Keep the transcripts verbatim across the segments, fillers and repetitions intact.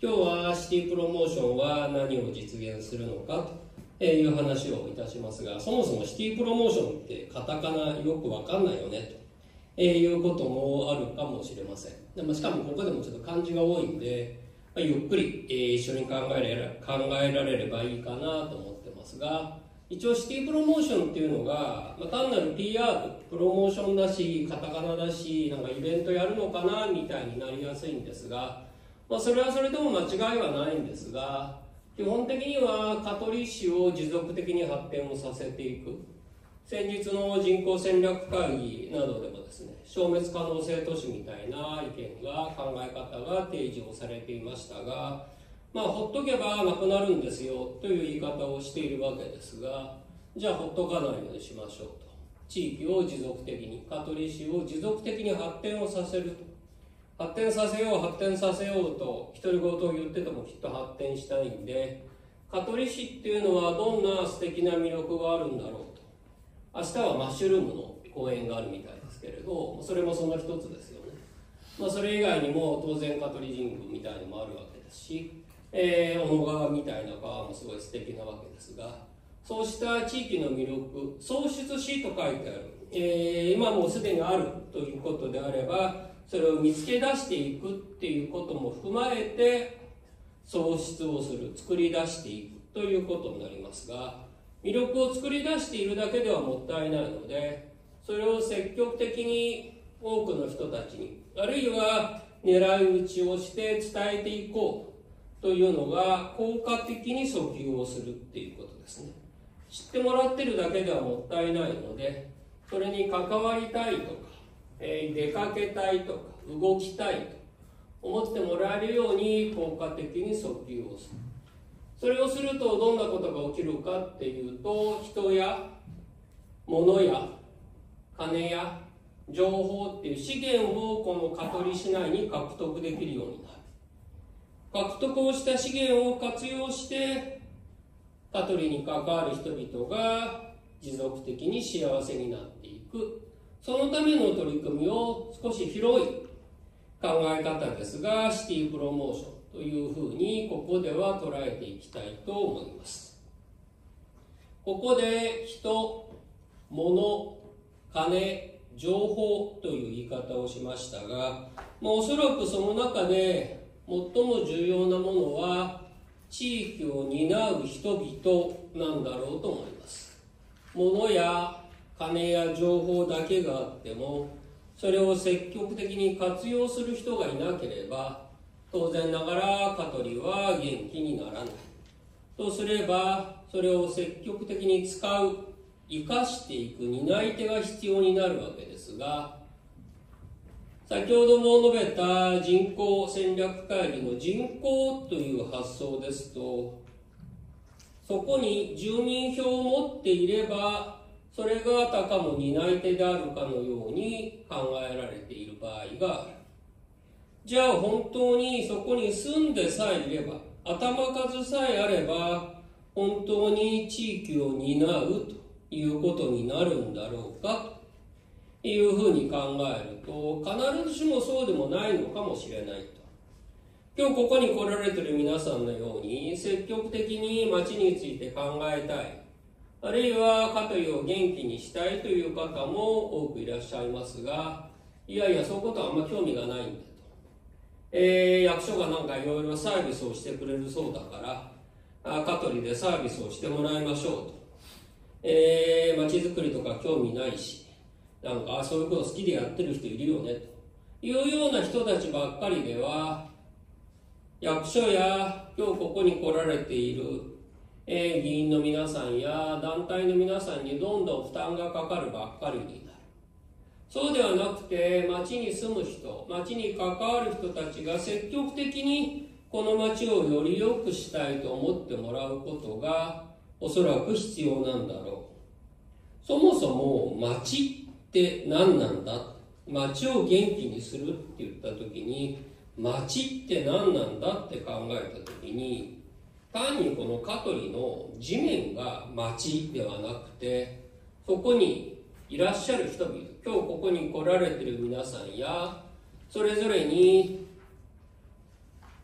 今日はシティプロモーションは何を実現するのかという話をいたしますが、そもそもシティプロモーションってカタカナよくわかんないよねということもあるかもしれません。でもしかもここでもちょっと漢字が多いんで、ゆっくり一緒に考えられ考えられればいいかなと思ってますが、一応シティプロモーションっていうのが、まあ、単なる ピーアール、プロモーションだし、カタカナだし、なんかイベントやるのかなみたいになりやすいんですが、まあ、それはそれでも間違いはないんですが、基本的には香取市を持続的に発展をさせていく。先日の人口戦略会議などでもですね、消滅可能性都市みたいな意見が、考え方が提示をされていましたが、まあ、ほっとけばなくなるんですよという言い方をしているわけですが、じゃあほっとかないようにしましょうと。地域を持続的に、香取市を持続的に発展をさせると。発展させよう発展させようと独り言を言っててもきっと発展したいんで、香取市っていうのはどんな素敵な魅力があるんだろうと。明日はマッシュルームの公園があるみたいですけれど、それもその一つですよね。まあ、それ以外にも当然香取神宮みたいのもあるわけですし、えー、小野川みたいな川もすごい素敵なわけですが、そうした地域の魅力、創出しと書いてある、えー、今もうすでにあるということであれば、それを見つけ出していくっていうことも踏まえて創出をする、作り出していくということになりますが、魅力を作り出しているだけではもったいないので、それを積極的に多くの人たちに、あるいは狙い撃ちをして伝えていこうというのが効果的に訴求をするっていうことですね。知ってもらってるだけではもったいないので、それに関わりたいとか、えー、出かけたいとか動きたいと思ってもらえるように効果的に訴求をする。それをするとどんなことが起きるかっていうと、人や物や金や情報っていう資源をこの香取市内に獲得できるようになる。獲得をした資源を活用して香取に関わる人々が持続的に幸せになっていく、そのための取り組みを少し広い考え方ですが、シティプロモーションというふうにここでは捉えていきたいと思います。ここで人、物、金、情報という言い方をしましたが、まあ、おそらくその中で最も重要なものは地域を担う人々なんだろうと思います。物や金や情報だけがあっても、それを積極的に活用する人がいなければ、当然ながら香取は元気にならない。とすれば、それを積極的に使う、生かしていく担い手が必要になるわけですが、先ほども述べた人口戦略会議の人口という発想ですと、そこに住民票を持っていれば、それがあたかも担い手であるかのように考えられている場合がある。じゃあ本当にそこに住んでさえいれば、頭数さえあれば、本当に地域を担うということになるんだろうかというふうに考えると、必ずしもそうでもないのかもしれないと。今日ここに来られている皆さんのように、積極的に町について考えたい、あるいは香取を元気にしたいという方も多くいらっしゃいますが、いやいやそういうことはあんま興味がないんだと、えー、役所がなんかいろいろサービスをしてくれるそうだから香取でサービスをしてもらいましょうと、えー、町づくりとか興味ないし、なんかそういうこと好きでやってる人いるよねというような人たちばっかりでは、役所や今日ここに来られているえー、議員の皆さんや団体の皆さんにどんどん負担がかかるばっかりになる。そうではなくて、町に住む人、町に関わる人たちが積極的にこの町をより良くしたいと思ってもらうことがおそらく必要なんだろう。そもそも町って何なんだ、町を元気にするって言った時に、町って何なんだって考えた時に、単にこの香取の地面が町ではなくて、そこにいらっしゃる人々、今日ここに来られている皆さんや、それぞれに香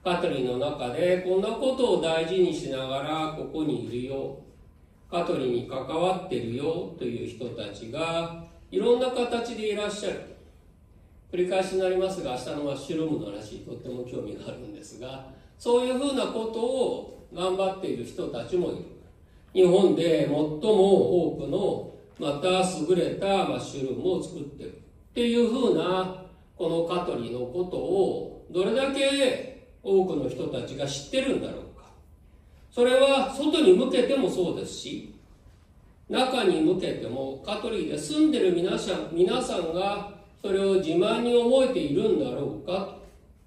香取の中でこんなことを大事にしながらここにいるよ、香取に関わってるよという人たちがいろんな形でいらっしゃる。繰り返しになりますが、明日のマッシュルームの話とっても興味があるんですが、そういうふうなことを頑張っている人たちもいる。日本で最も多くのまた優れたマッシュルームを作っているっていうふうなこの香取のことをどれだけ多くの人たちが知ってるんだろうか。それは外に向けてもそうですし、中に向けても香取で住んでる皆さん、皆さんがそれを自慢に思えているんだろうかと。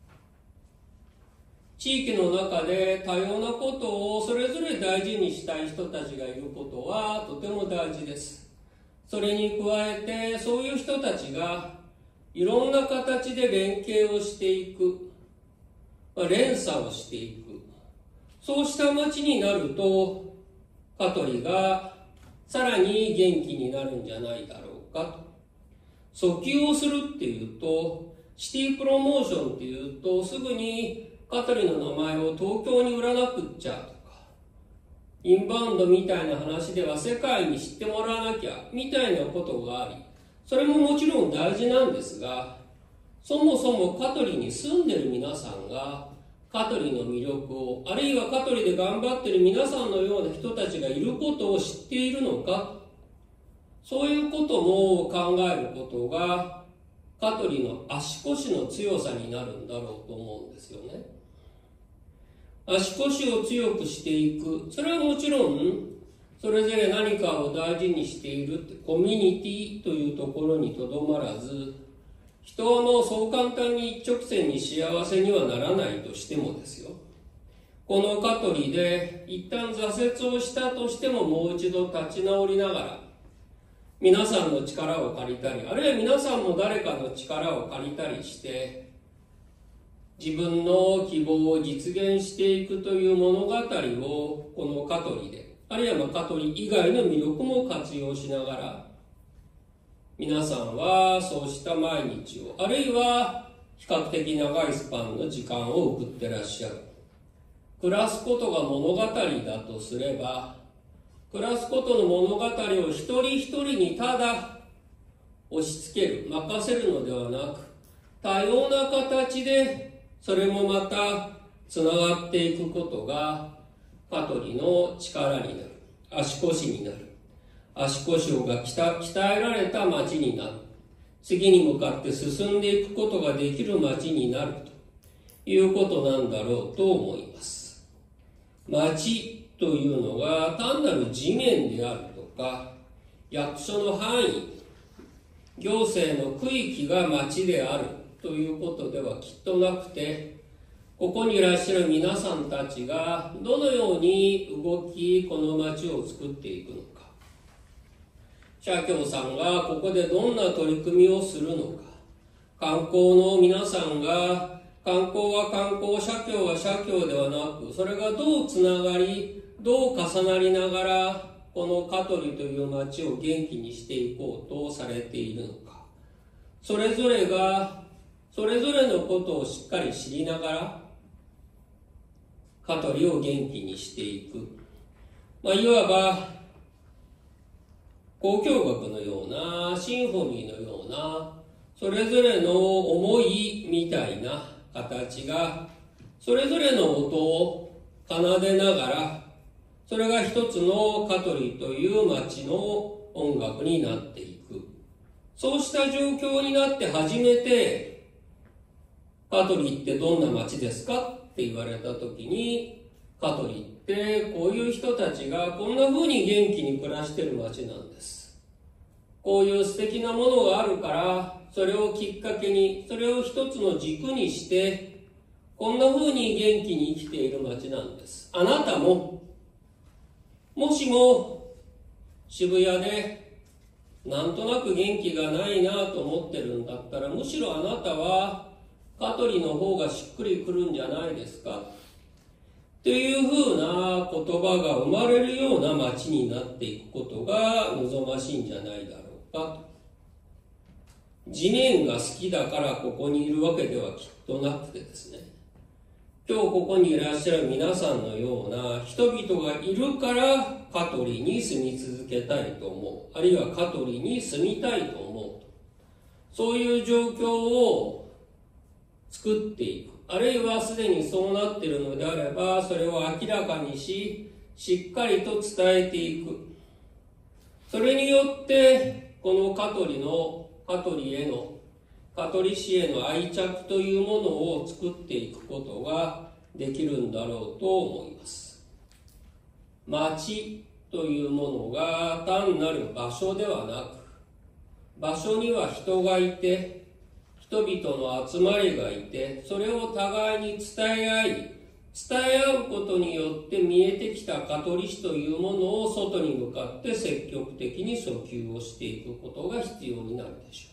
地域の中で多様なことをそれぞれ大事にしたい人たちがいることはとても大事です。それに加えてそういう人たちがいろんな形で連携をしていく、連鎖をしていく、そうした町になると香取がさらに元気になるんじゃないだろうかと。訴求をするっていうと、シティプロモーションっていうとすぐに香取の名前を東京に売らなくっちゃとか、インバウンドみたいな話では世界に知ってもらわなきゃみたいなことがあり、それももちろん大事なんですが、そもそも香取に住んでる皆さんが香取の魅力を、あるいは香取で頑張っている皆さんのような人たちがいることを知っているのか、そういうことも考えることが香取の足腰の強さになるんだろうと思うんですよね。足腰を強くしていく、それはもちろんそれぞれ何かを大事にしているコミュニティというところにとどまらず、人のそう簡単に一直線に幸せにはならないとしてもですよ、この香取で一旦挫折をしたとしてももう一度立ち直りながら皆さんの力を借りたり、あるいは皆さんも誰かの力を借りたりして自分の希望を実現していくという物語をこの香取で、あるいは香取以外の魅力も活用しながら、皆さんはそうした毎日を、あるいは比較的長いスパンの時間を送ってらっしゃる。暮らすことが物語だとすれば、暮らすことの物語を一人一人にただ押し付ける、任せるのではなく、多様な形でそれもまたつながっていくことが香取の力になる、足腰になる。足腰が鍛えられた町になる。次に向かって進んでいくことができる町になるということなんだろうと思います。町というのが単なる地面であるとか、役所の範囲、行政の区域が町であるということではきっとなくて、ここにいらっしゃる皆さんたちがどのように動き、この町を作っていくのか。社協さんがここでどんな取り組みをするのか、観光の皆さんが、観光は観光、社協は社協ではなく、それがどうつながり、どう重なりながらこの香取という町を元気にしていこうとされているのか、それぞれがそれぞれのことをしっかり知りながら香取を元気にしていく、まあ、いわば交響楽のようなシンフォニーのようなそれぞれの思いみたいな形がそれぞれの音を奏でながら、それが一つの香取という町の音楽になっていく。そうした状況になって初めて、香取ってどんな町ですかって言われた時に、香取ってこういう人たちがこんな風に元気に暮らしてる町なんです。こういう素敵なものがあるから、それをきっかけに、それを一つの軸にして、こんな風に元気に生きている町なんです。あなたも、もしも渋谷でなんとなく元気がないなと思ってるんだったら、むしろあなたは香取の方がしっくりくるんじゃないですかっていうふうな言葉が生まれるような町になっていくことが望ましいんじゃないだろうかと。地面が好きだからここにいるわけではきっとなくてですね、 今日ここにいらっしゃる皆さんのような人々がいるから香取に住み続けたいと思う。あるいは香取に住みたいと思う。そういう状況を作っていく。あるいはすでにそうなっているのであれば、それを明らかにし、しっかりと伝えていく。それによって、この香取の、香取への、香取市への愛着というものを作っていくことができるんだろうと思います。町というものが単なる場所ではなく、場所には人がいて、人々の集まりがいて、それを互いに伝え合い、伝え合うことによって見えてきた香取市というものを外に向かって積極的に訴求をしていくことが必要になるでしょ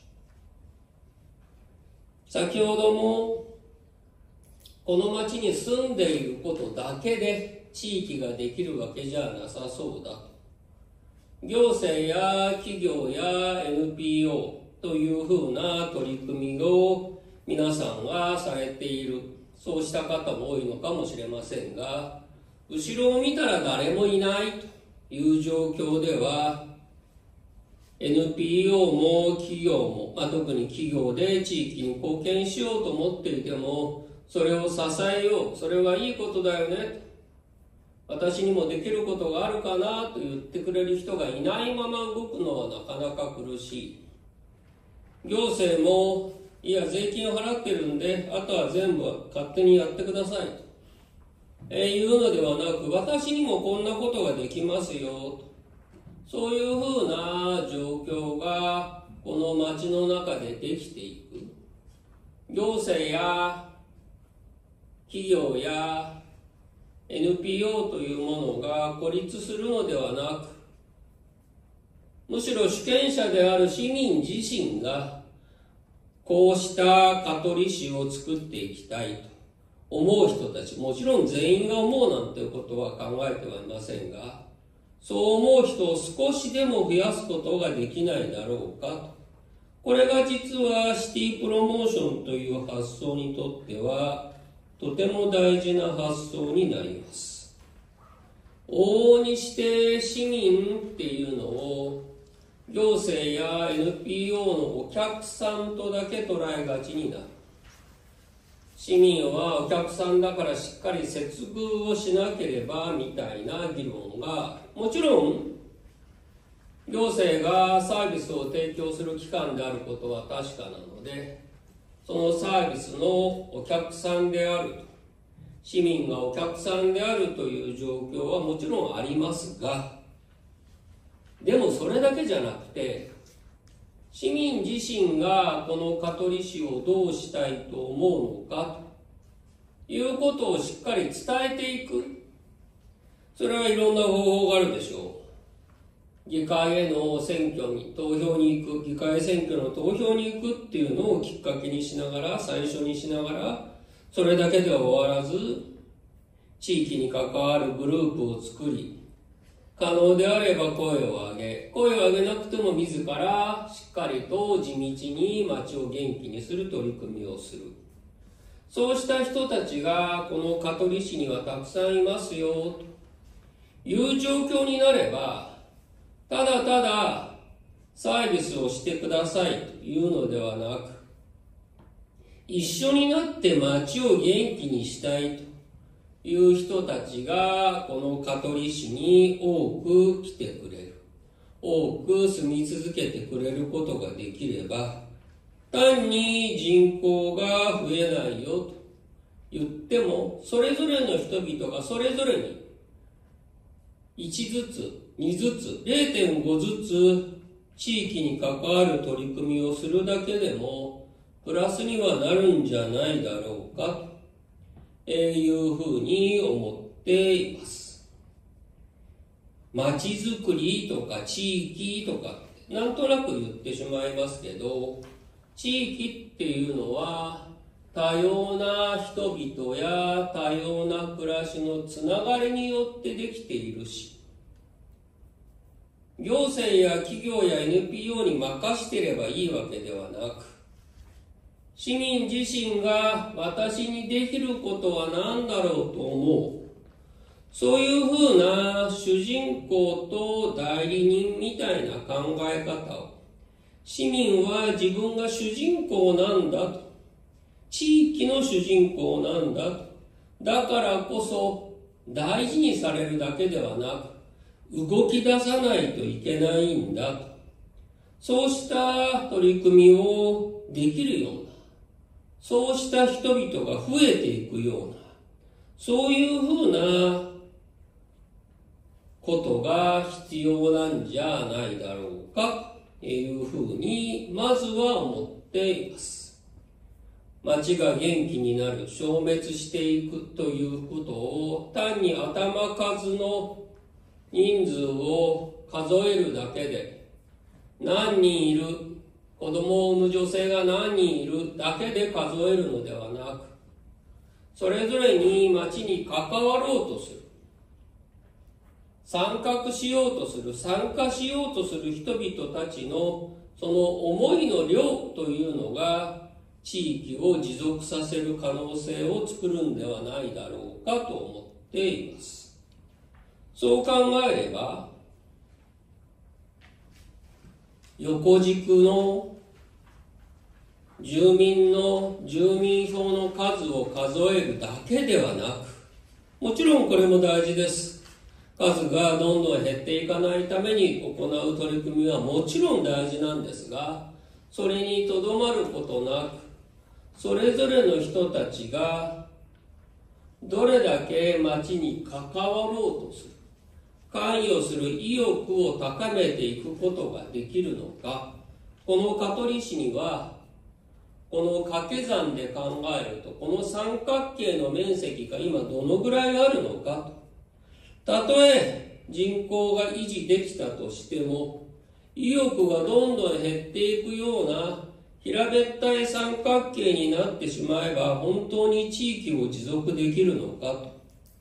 う。先ほども、この町に住んでいることだけで地域ができるわけじゃなさそうだと。行政や企業や エヌピーオー、というふうな取り組みを皆さんはされている。そうした方も多いのかもしれませんが、後ろを見たら誰もいないという状況では、エヌピーオー も企業も、まあ、特に企業で地域に貢献しようと思っていても、それを支えよう、それはいいことだよね、私にもできることがあるかなと言ってくれる人がいないまま動くのはなかなか苦しい。行政も、いや、税金を払ってるんで、あとは全部勝手にやってくださいと、えー、いうのではなく、私にもこんなことができますよと、そういうふうな状況がこの町の中でできていく。行政や企業や エヌピーオー というものが孤立するのではなく、むしろ主権者である市民自身がこうした香取市を作っていきたいと思う人たち、もちろん全員が思うなんていうことは考えてはいませんが、そう思う人を少しでも増やすことができないだろうかと。これが実はシティプロモーションという発想にとってはとても大事な発想になります。往々にして市民っていうのを行政や エヌピーオー のお客さんとだけ捉えがちになる。市民はお客さんだからしっかり接遇をしなければみたいな議論が、もちろん行政がサービスを提供する機関であることは確かなので、そのサービスのお客さんであると、市民がお客さんであるという状況はもちろんありますが、でもそれだけじゃなくて、市民自身がこの香取市をどうしたいと思うのかということをしっかり伝えていく。それはいろんな方法があるでしょう。議会への選挙に投票に行く、議会選挙の投票に行くっていうのをきっかけにしながら、最初にしながら、それだけでは終わらず、地域に関わるグループを作り、可能であれば声を上げ、声を上げなくても自らしっかりと地道に町を元気にする取り組みをする。そうした人たちがこの香取市にはたくさんいますよという状況になれば、ただただサービスをしてくださいというのではなく、一緒になって町を元気にしたいという人たちがこの香取市に多く来てくれる、多く住み続けてくれることができれば、単に人口が増えないよと言っても、それぞれの人々がそれぞれにいちずつにずつ れいてんご ずつ地域に関わる取り組みをするだけでもプラスにはなるんじゃないだろうかというふうに思っています。町づくりとか地域とかなんとなく言ってしまいますけど、地域っていうのは多様な人々や多様な暮らしのつながりによってできているし、行政や企業や エヌピーオー に任していればいいわけではなく、 市民自身が私にできることは何だろうと思う。そういうふうな主人公と代理人みたいな考え方を、市民は自分が主人公なんだと、地域の主人公なんだと、だからこそ大事にされるだけではなく、動き出さないといけないんだと、そうした取り組みをできるような、そうした人々が増えていくような、そういうふうなことが必要なんじゃないだろうかというふうにまずは思っています。町が元気になる、消滅していくということを単に頭数の人数を数えるだけで、何人いる、子供を産む女性が何人いるだけで数えるのではなく、それぞれに町に関わろうとする、参画しようとする、参加しようとする人々たちのその思いの量というのが地域を持続させる可能性を作るんではないだろうかと思っています。そう考えれば、横軸の住民の住民票の数を数えるだけではなく、もちろんこれも大事です。数がどんどん減っていかないために行う取り組みはもちろん大事なんですが、それにとどまることなく、それぞれの人たちがどれだけ町に関わろうとする、関与する意欲を高めていくことができるのか、この香取市にはこの掛け算で考えると、この三角形の面積が今どのぐらいあるのかと。たとえ人口が維持できたとしても、意欲がどんどん減っていくような平べったい三角形になってしまえば、本当に地域を持続できるのかと。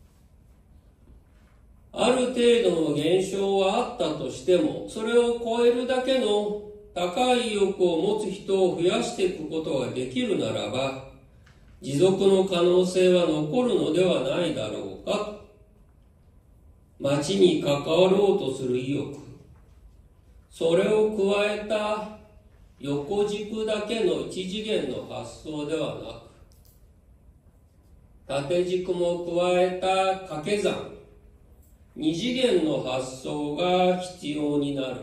ある程度の減少はあったとしても、それを超えるだけの高い意欲を持つ人を増やしていくことができるならば、持続の可能性は残るのではないだろうかと。町に関わろうとする意欲、それを加えた横軸だけの一次元の発想ではなく、縦軸も加えた掛け算、二次元の発想が必要になる。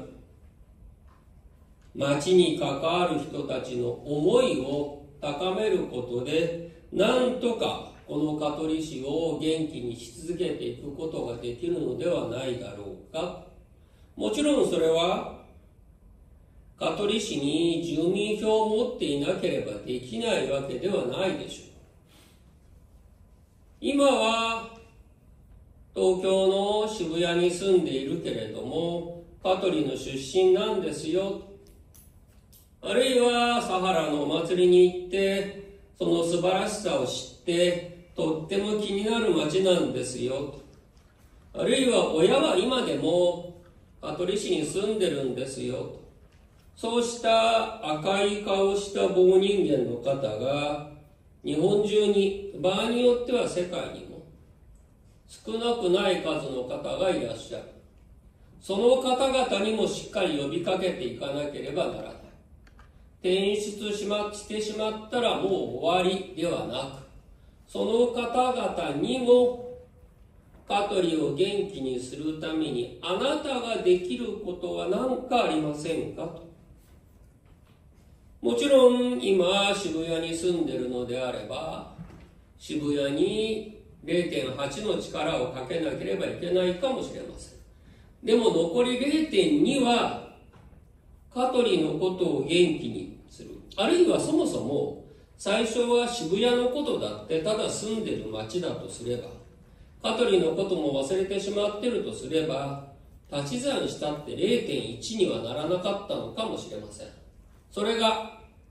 町に関わる人たちの思いを高めることで、なんとかこの香取市を元気にし続けていくことができるのではないだろうか。もちろんそれは香取市に住民票を持っていなければできないわけではないでしょう。今は東京の渋谷に住んでいるけれども、香取の出身なんですよ。あるいはサハラのお祭りに行ってその素晴らしさを知ってとっても気になる町なんですよ。あるいは親は今でも香取市に住んでるんですよ。そうした赤い顔した棒人間の方が日本中に、場合によっては世界にも少なくない数の方がいらっしゃる。その方々にもしっかり呼びかけていかなければならない。転出しましてしまったらもう終わりではなく、その方々にも香取を元気にするためにあなたができることは何かありませんかと。もちろん今渋谷に住んでるのであれば、渋谷に れいてんはち の力をかけなければいけないかもしれません。でも残り れいてんに は香取のことを元気にする。あるいはそもそも最初は渋谷のことだってただ住んでる町だとすれば、香取のことも忘れてしまってるとすれば、足し算したって れいてんいち にはならなかったのかもしれません。それが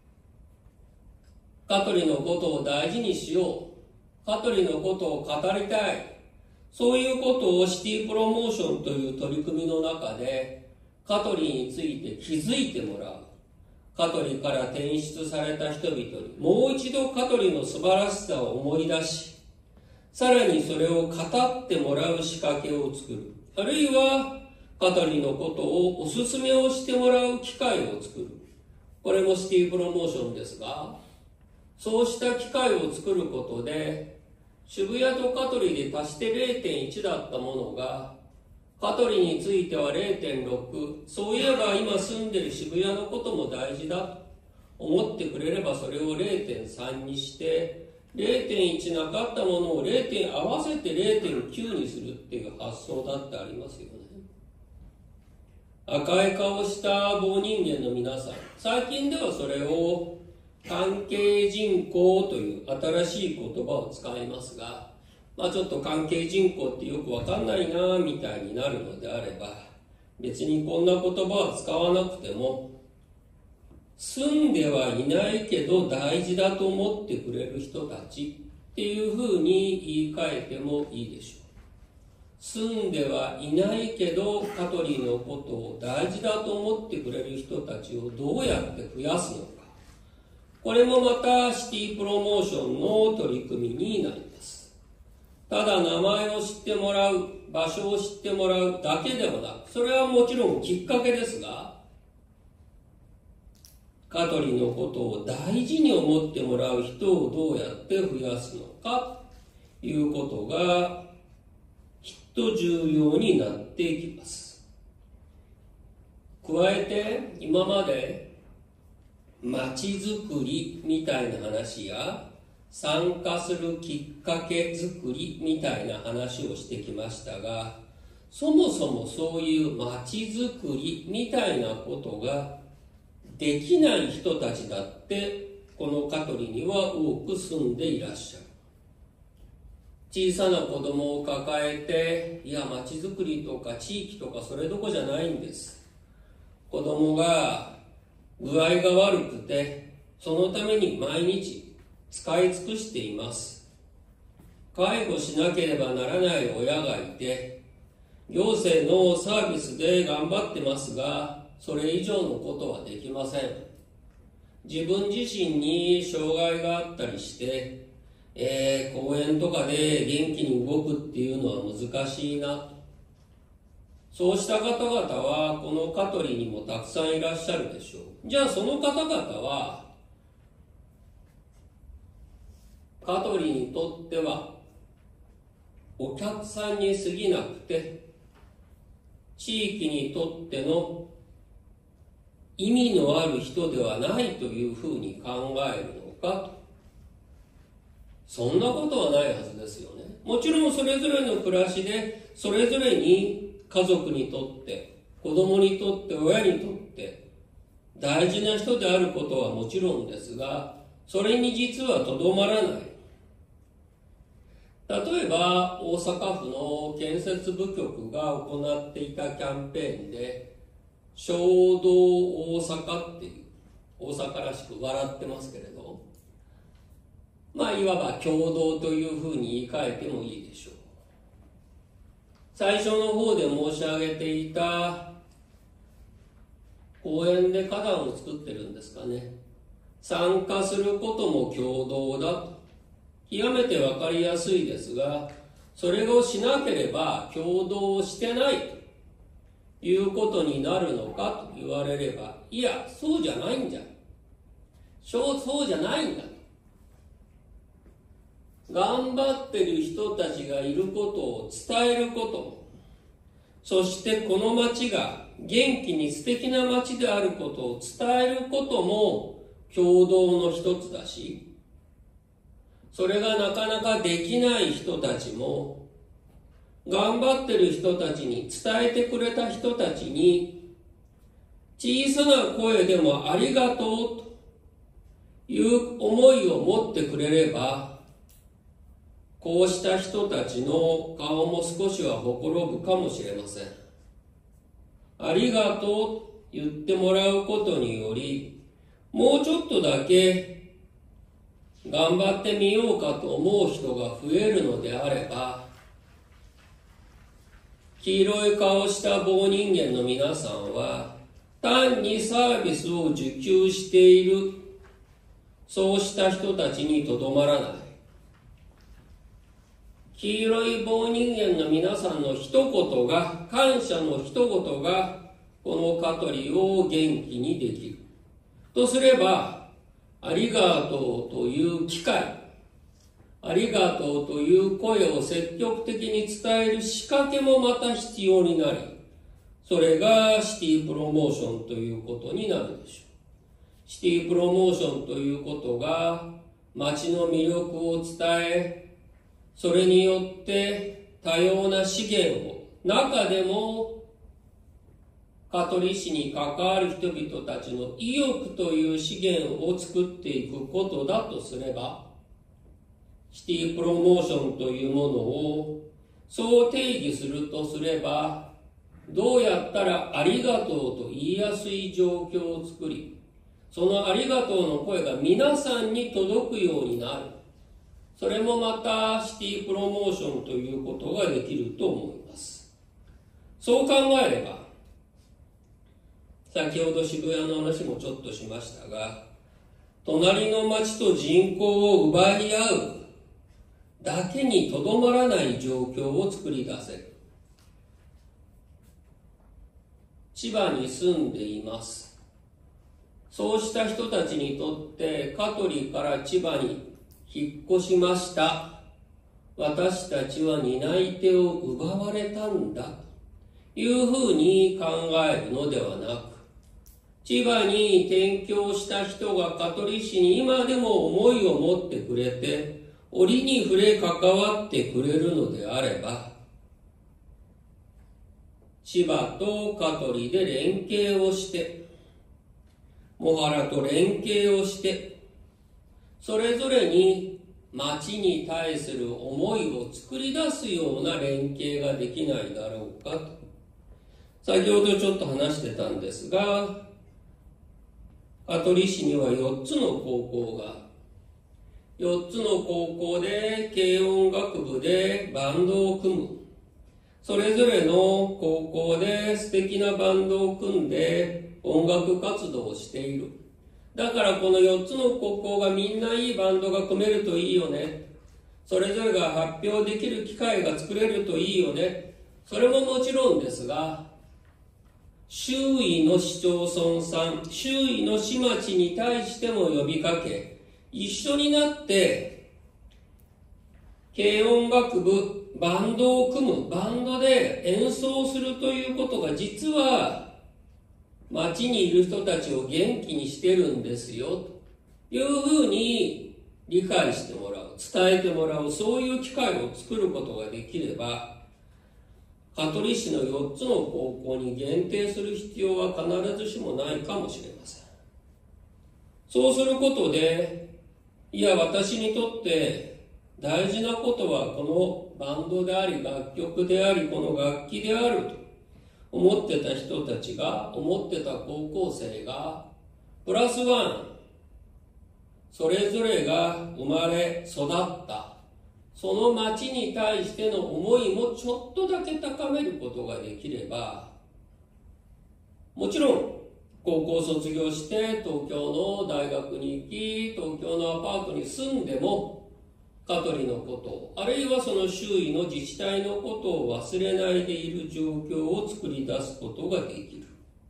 香取のことを大事にしよう、香取のことを語りたい、そういうことをシティプロモーションという取り組みの中で香取について気づいてもらう、 香取から転出された人々にもう一度香取の素晴らしさを思い出し、さらにそれを語ってもらう仕掛けを作る。あるいは香取のことをおすすめをしてもらう機会を作る。これもシティプロモーションですが、そうした機会を作ることで、渋谷と香取で足して れいてんいち だったものが、香取については れいてんろく、そういえば今住んでる渋谷のことも大事だと思ってくれれば、それを れいてんさん にして、れいてんいち なかったものをれいてん合わせて れいてんきゅう にするっていう発想だってありますよね。赤い顔した棒人間の皆さん、最近ではそれを関係人口という新しい言葉を使いますが、まあちょっと関係人口ってよくわかんないなみたいになるのであれば、別にこんな言葉は使わなくても、住んではいないけど大事だと思ってくれる人たちっていうふうに言い換えてもいいでしょう。住んではいないけど香取のことを大事だと思ってくれる人たちをどうやって増やすのか。これもまたシティプロモーションの取り組みになります。ただ名前を知ってもらう、場所を知ってもらうだけではなく、それはもちろんきっかけですが、香取のことを大事に思ってもらう人をどうやって増やすのかということがきっと重要になっていきます。加えて今まで街づくりみたいな話や参加するきっかけづくりみたいな話をしてきましたが、そもそもそういう街づくりみたいなことができない人たちだってこの香取には多く住んでいらっしゃる。小さな子供を抱えて、いや街づくりとか地域とかそれどこじゃないんです。子供が具合が悪くて、そのために毎日使い尽くしています。介護しなければならない親がいて、行政のサービスで頑張ってますが、それ以上のことはできません。自分自身に障害があったりして、えー、公園とかで元気に動くっていうのは難しいな。そうした方々はこの香取にもたくさんいらっしゃるでしょう。じゃあその方々は香取にとってはお客さんに過ぎなくて、地域にとっての意味のある人ではないというふうに考えるのかと。そんなことはないはずですよね。もちろんそれぞれの暮らしでそれぞれに家族にとって子供にとって親にとって大事な人であることはもちろんですが、それに実はとどまらない。例えば大阪府の建設部局が行っていたキャンペーンで、衝動大阪っていう、大阪らしく笑ってますけれど、まあいわば共同というふうに言い換えてもいいでしょう。最初の方で申し上げていた公園で花壇を作ってるんですかね。参加することも共同だと。極めてわかりやすいですが、それをしなければ共同してないということになるのかと言われれば、いや、そうじゃないんじゃ。そう、そうじゃないんだ。頑張ってる人たちがいることを伝えること、そしてこの町が元気に素敵な町であることを伝えることも共同の一つだし、それがなかなかできない人たちも、頑張ってる人たちに伝えてくれた人たちに、小さな声でもありがとうという思いを持ってくれれば、こうした人たちの顔も少しはほころぶかもしれません。ありがとうと言ってもらうことにより、もうちょっとだけ頑張ってみようかと思う人が増えるのであれば、黄色い顔した棒人間の皆さんは単にサービスを受給している、そうした人たちにとどまらない。黄色い棒人間の皆さんの一言が、感謝の一言が、この香取を元気にできる。とすれば、ありがとうという機会、ありがとうという声を積極的に伝える仕掛けもまた必要になり、それがシティプロモーションということになるでしょう。シティプロモーションということが街の魅力を伝え、それによって多様な資源を、中でも香取市に関わる人々たちの意欲という資源を作っていくことだとすれば、シティプロモーションというものをそう定義するとすれば、どうやったらありがとうと言いやすい状況を作り、そのありがとうの声が皆さんに届くようになる。それもまたシティプロモーションということができると思います。そう考えれば、先ほど渋谷の話もちょっとしましたが、隣の町と人口を奪い合うだけにとどまらない状況を作り出せる。千葉に住んでいます。そうした人たちにとって香取から千葉に引っ越しました。私たちは担い手を奪われたんだというふうに考えるのではなく、千葉に転居した人が香取市に今でも思いを持ってくれて、折に触れ関わってくれるのであれば、千葉と香取で連携をして、茂原と連携をして、それぞれに町に対する思いを作り出すような連携ができないだろうかと。先ほどちょっと話してたんですが、香取市にはよっつの高校が、よっつの高校で軽音楽部でバンドを組む。それぞれの高校で素敵なバンドを組んで音楽活動をしている。だからこのよっつの高校がみんないいバンドが組めるといいよね。それぞれが発表できる機会が作れるといいよね。それももちろんですが、周囲の市町村さん、周囲の市町に対しても呼びかけ、一緒になって軽音楽部、バンドを組む、バンドで演奏するということが実は町にいる人たちを元気にしてるんですよというふうに理解してもらう、伝えてもらう、そういう機会を作ることができれば、香取市のよっつの高校に限定する必要は必ずしもないかもしれません。そうすることで、いや私にとって大事なことはこのバンドであり、楽曲であり、この楽器であると思ってた人たちが、思ってた高校生がプラスワン、それぞれが生まれ育ったその町に対しての思いもちょっとだけ高めることができれば、もちろん高校卒業して東京の大学に行き、東京のアパートに住んでも香取のこと、あるいはその周囲の自治体のことを忘れないでいる状況を作り出すことができる。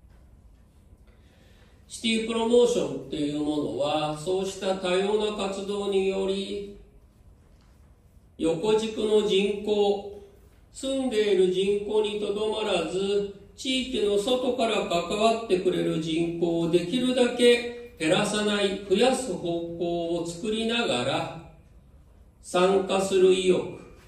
シティプロモーションっていうものは、そうした多様な活動により、横軸の人口、住んでいる人口にとどまらず、地域の外から関わってくれる人口をできるだけ減らさない、増やす方向を作りながら、参加する意欲、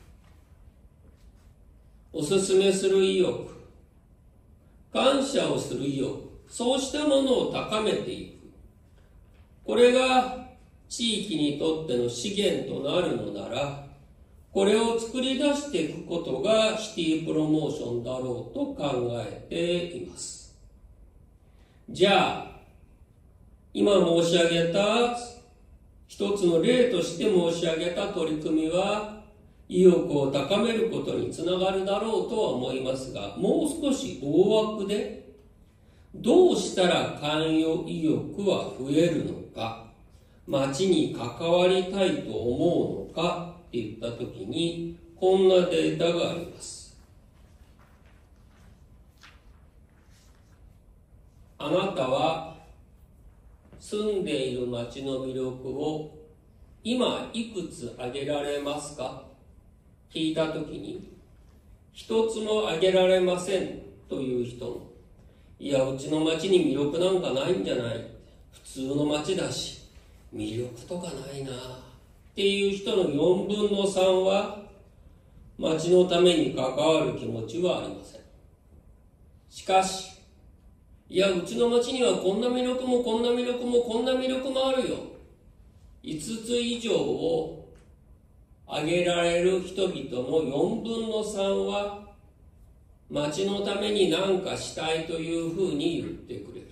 おすすめする意欲、感謝をする意欲、そうしたものを高めていく。これが地域にとっての資源となるのなら、これを作り出していくことがシティプロモーションだろうと考えています。じゃあ、今申し上げた一つの例として申し上げた取り組みは意欲を高めることにつながるだろうとは思いますが、もう少し大枠でどうしたら関与意欲は増えるのか、町に関わりたいと思うのかっていったときに、こんなデータがあります。あなたは住んでいる町の魅力を今いくつ挙げられますか？聞いたときに、一つも挙げられませんという人も、いや、うちの町に魅力なんかないんじゃない、普通の町だし魅力とかないなっていう人のよんぶんのさんは町のために関わる気持ちはありません。しかし、いや、うちの町にはこんな魅力もこんな魅力もこんな魅力もあるよ、いつつ以上を挙げられる人々のよんぶんのさんは町のために何かしたいというふうに言ってくれる。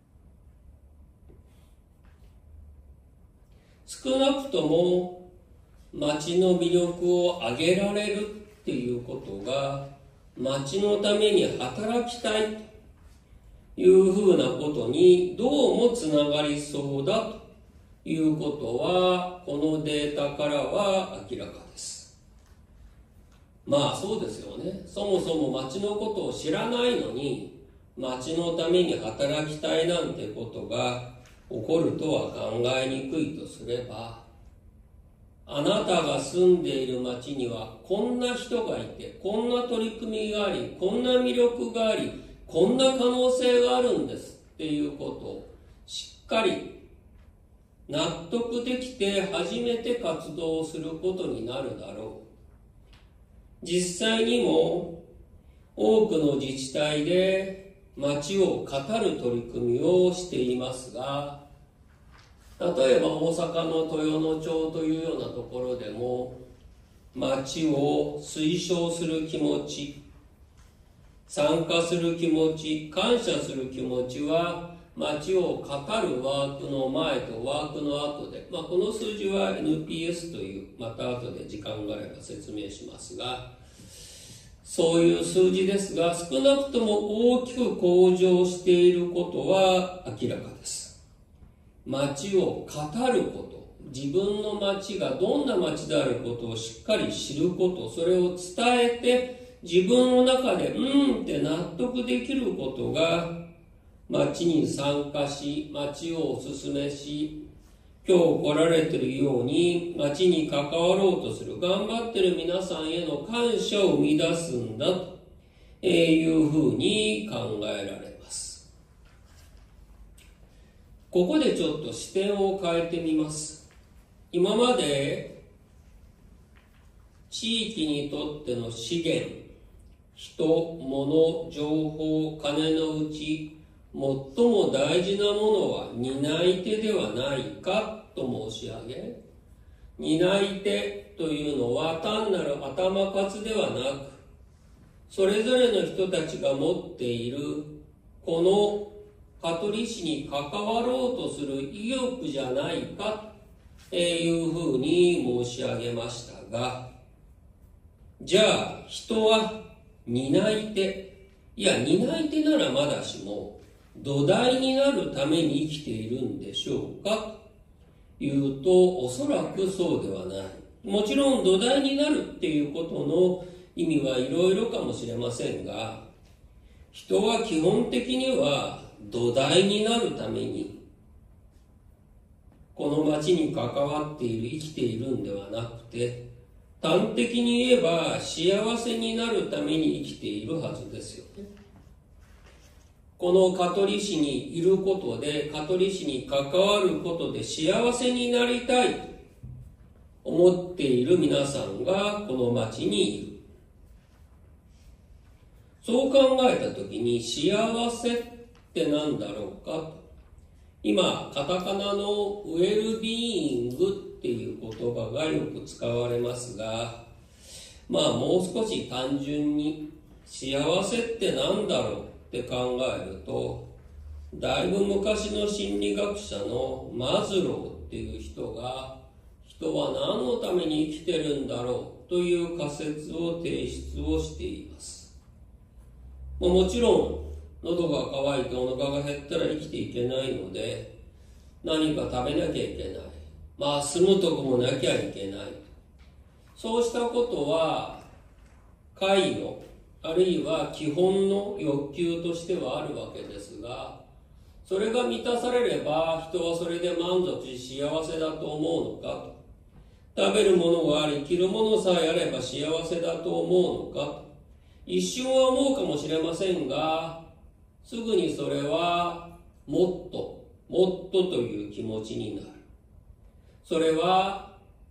少なくとも町の魅力を挙げられるっていうことが町のために働きたいというふうなことにどうもつながりそうだということはこのデータからは明らかです。まあそうですよね。そもそも町のことを知らないのに町のために働きたいなんてことが起こるとは考えにくいとすれば、あなたが住んでいる町にはこんな人がいて、こんな取り組みがあり、こんな魅力があり、こんな可能性があるんですっていうことをしっかり納得できて初めて活動することになるだろう。実際にも多くの自治体で町を語る取り組みをしていますが、例えば大阪の豊野町というようなところでも町を推奨する気持ち、参加する気持ち、感謝する気持ちは町を語るワークの前とワークの後で、まあ、この数字は エヌピーエス という、また後で時間があれば説明しますが、そういう数字ですが、少なくとも大きく向上していることは明らかです。町を語ること、自分の町がどんな町であることをしっかり知ること、それを伝えて自分の中でうんって納得できることが町に参加し、町をお勧めし、今日来られているように町に関わろうとする、頑張っている皆さんへの感謝を生み出すんだというふうに考えられます。ここでちょっと視点を変えてみます。今まで地域にとっての資源、人、物、情報、金のうち最も大事なものは担い手ではないかと申し上げ、担い手というのは単なる頭数ではなく、それぞれの人たちが持っているこの香取市に関わろうとする意欲じゃないかというふうに申し上げましたが、じゃあ人は担い手、いや担い手ならまだしも土台になるために生きているんでしょうかというと、おそらくそうではない。もちろん土台になるっていうことの意味はいろいろかもしれませんが、人は基本的には土台になるためにこの町に関わっている、生きているんではなくて、端的に言えば幸せになるために生きているはずですよね。この香取市にいることで、香取市に関わることで幸せになりたいと思っている皆さんがこの町にいる。そう考えたときに幸せって何だろうかと。今、カタカナのウェルビーイングっていう言葉がよく使われますが、まあもう少し単純に幸せって何だろうって考えると、だいぶ昔の心理学者のマズローっていう人が、人は何のために生きてるんだろうという仮説を提出をしています。もちろん喉が渇いてお腹が減ったら生きていけないので、何か食べなきゃいけない。まあ住むとこもなきゃいけない。そうしたことは、怪の、あるいは基本の欲求としてはあるわけですが、それが満たされれば人はそれで満足し幸せだと思うのかと。食べるものがあり、着るものさえあれば幸せだと思うのかと。一瞬は思うかもしれませんが、すぐにそれはもっと、もっとという気持ちになる。それは、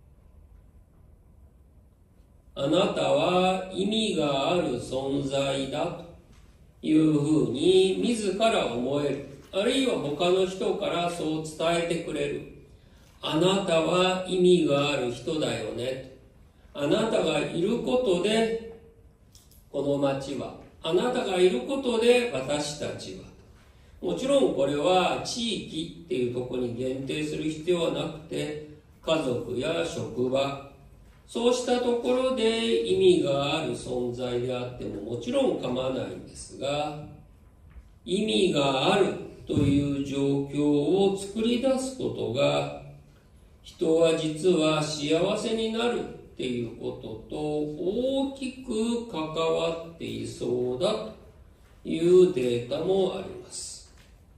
あなたは意味がある存在だというふうに自ら思える。あるいは他の人からそう伝えてくれる。あなたは意味がある人だよね。あなたがいることでこの町は、あなたがいることで私たちは。もちろんこれは地域っていうところに限定する必要はなくて、家族や職場、そうしたところで意味がある存在であってももちろん構わないんですが、意味があるという状況を作り出すことが、人は実は幸せになるっていうことと大きく関わっていそうだというデータもあります。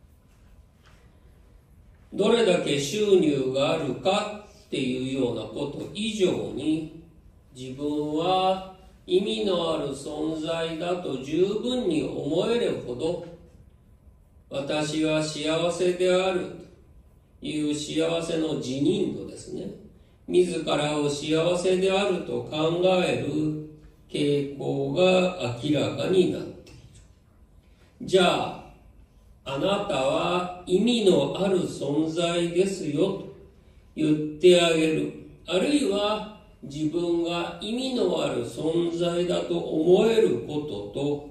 どれだけ収入があるかっていうようなこと以上に、自分は意味のある存在だと十分に思えるほど、私は幸せであるという幸せの自認度ですね。自らを幸せであると考える傾向が明らかになっている。じゃあ、あなたは意味のある存在ですよと言ってあげる。あるいは自分が意味のある存在だと思えることと、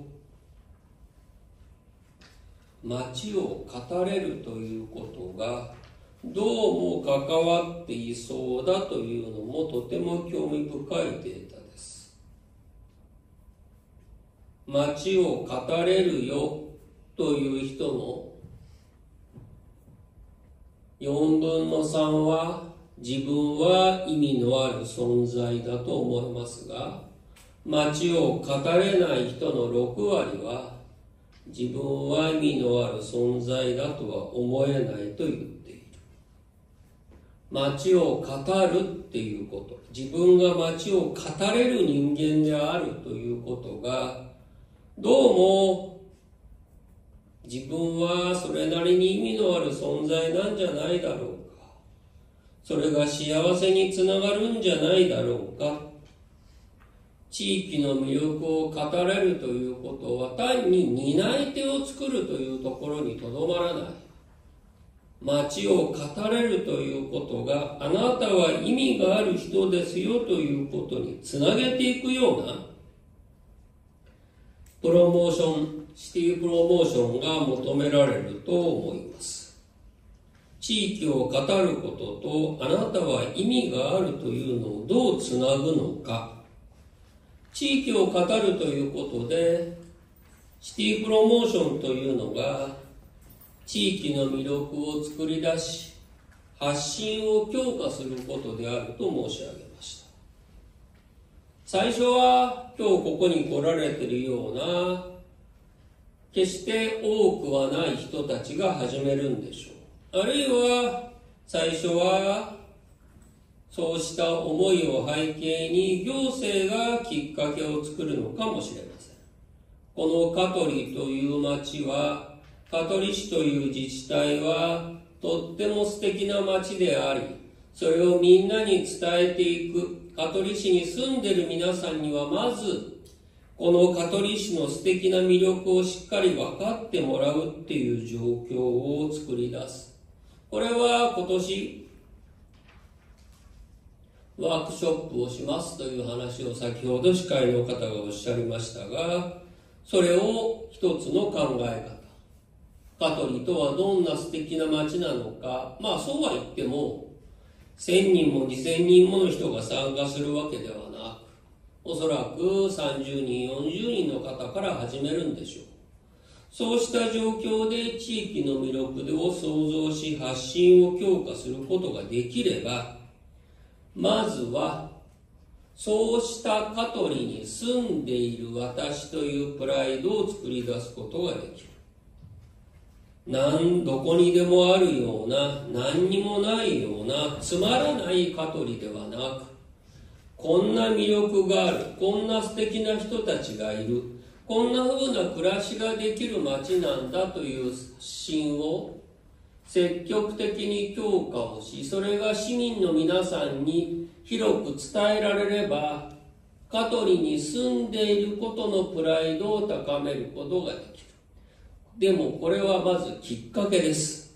街を語れるということがどうも関わっていそうだというのもとても興味深いデータです。街を語れるよという人のよんぶんのさんは自分は意味のある存在だと思いますが、街を語れない人のろくわりは自分は意味のある存在だとは思えないと言っている。街を語るっていうこと、自分が街を語れる人間であるということが、どうも自分はそれなりに意味のある存在なんじゃないだろうか、それが幸せにつながるんじゃないだろうか、地域の魅力を語れるということは単に担い手を作るというところにとどまらない。街を語れるということが、あなたは意味がある人ですよということにつなげていくようなプロモーション、シティプロモーションが求められると思います。地域を語ることとあなたは意味があるというのをどうつなぐのか。地域を語るということで、シティプロモーションというのが地域の魅力を作り出し、発信を強化することであると申し上げました。最初は今日ここに来られているような決して多くはない人たちが始めるんでしょう。あるいは最初はそうした思いを背景に行政がきっかけを作るのかもしれません。この香取という町は、香取市という自治体はとっても素敵な町であり、それをみんなに伝えていく。香取市に住んでいる皆さんにはまずこの香取市の素敵な魅力をしっかり分かってもらうっていう状況を作り出す。これは今年ワークショップをしますという話を先ほど司会の方がおっしゃりましたが、それを一つの考え方。香取とはどんな素敵な町なのか、まあそうは言ってもせんにんもにせんにんもの人が参加するわけではなく、おそらくさんじゅうにんよんじゅうにんの方から始めるんでしょう。 そうした状況で地域の魅力を創造し発信を強化することができれば、まずはそうした香取に住んでいる私というプライドを作り出すことができる。何どこにでもあるような、何にもないようなつまらない香取ではなく、こんな魅力がある、こんな素敵な人たちがいる、こんな風な暮らしができる街なんだという心を積極的に強化をし、それが市民の皆さんに広く伝えられれば、香取に住んでいることのプライドを高めることができる。でもこれはまずきっかけです。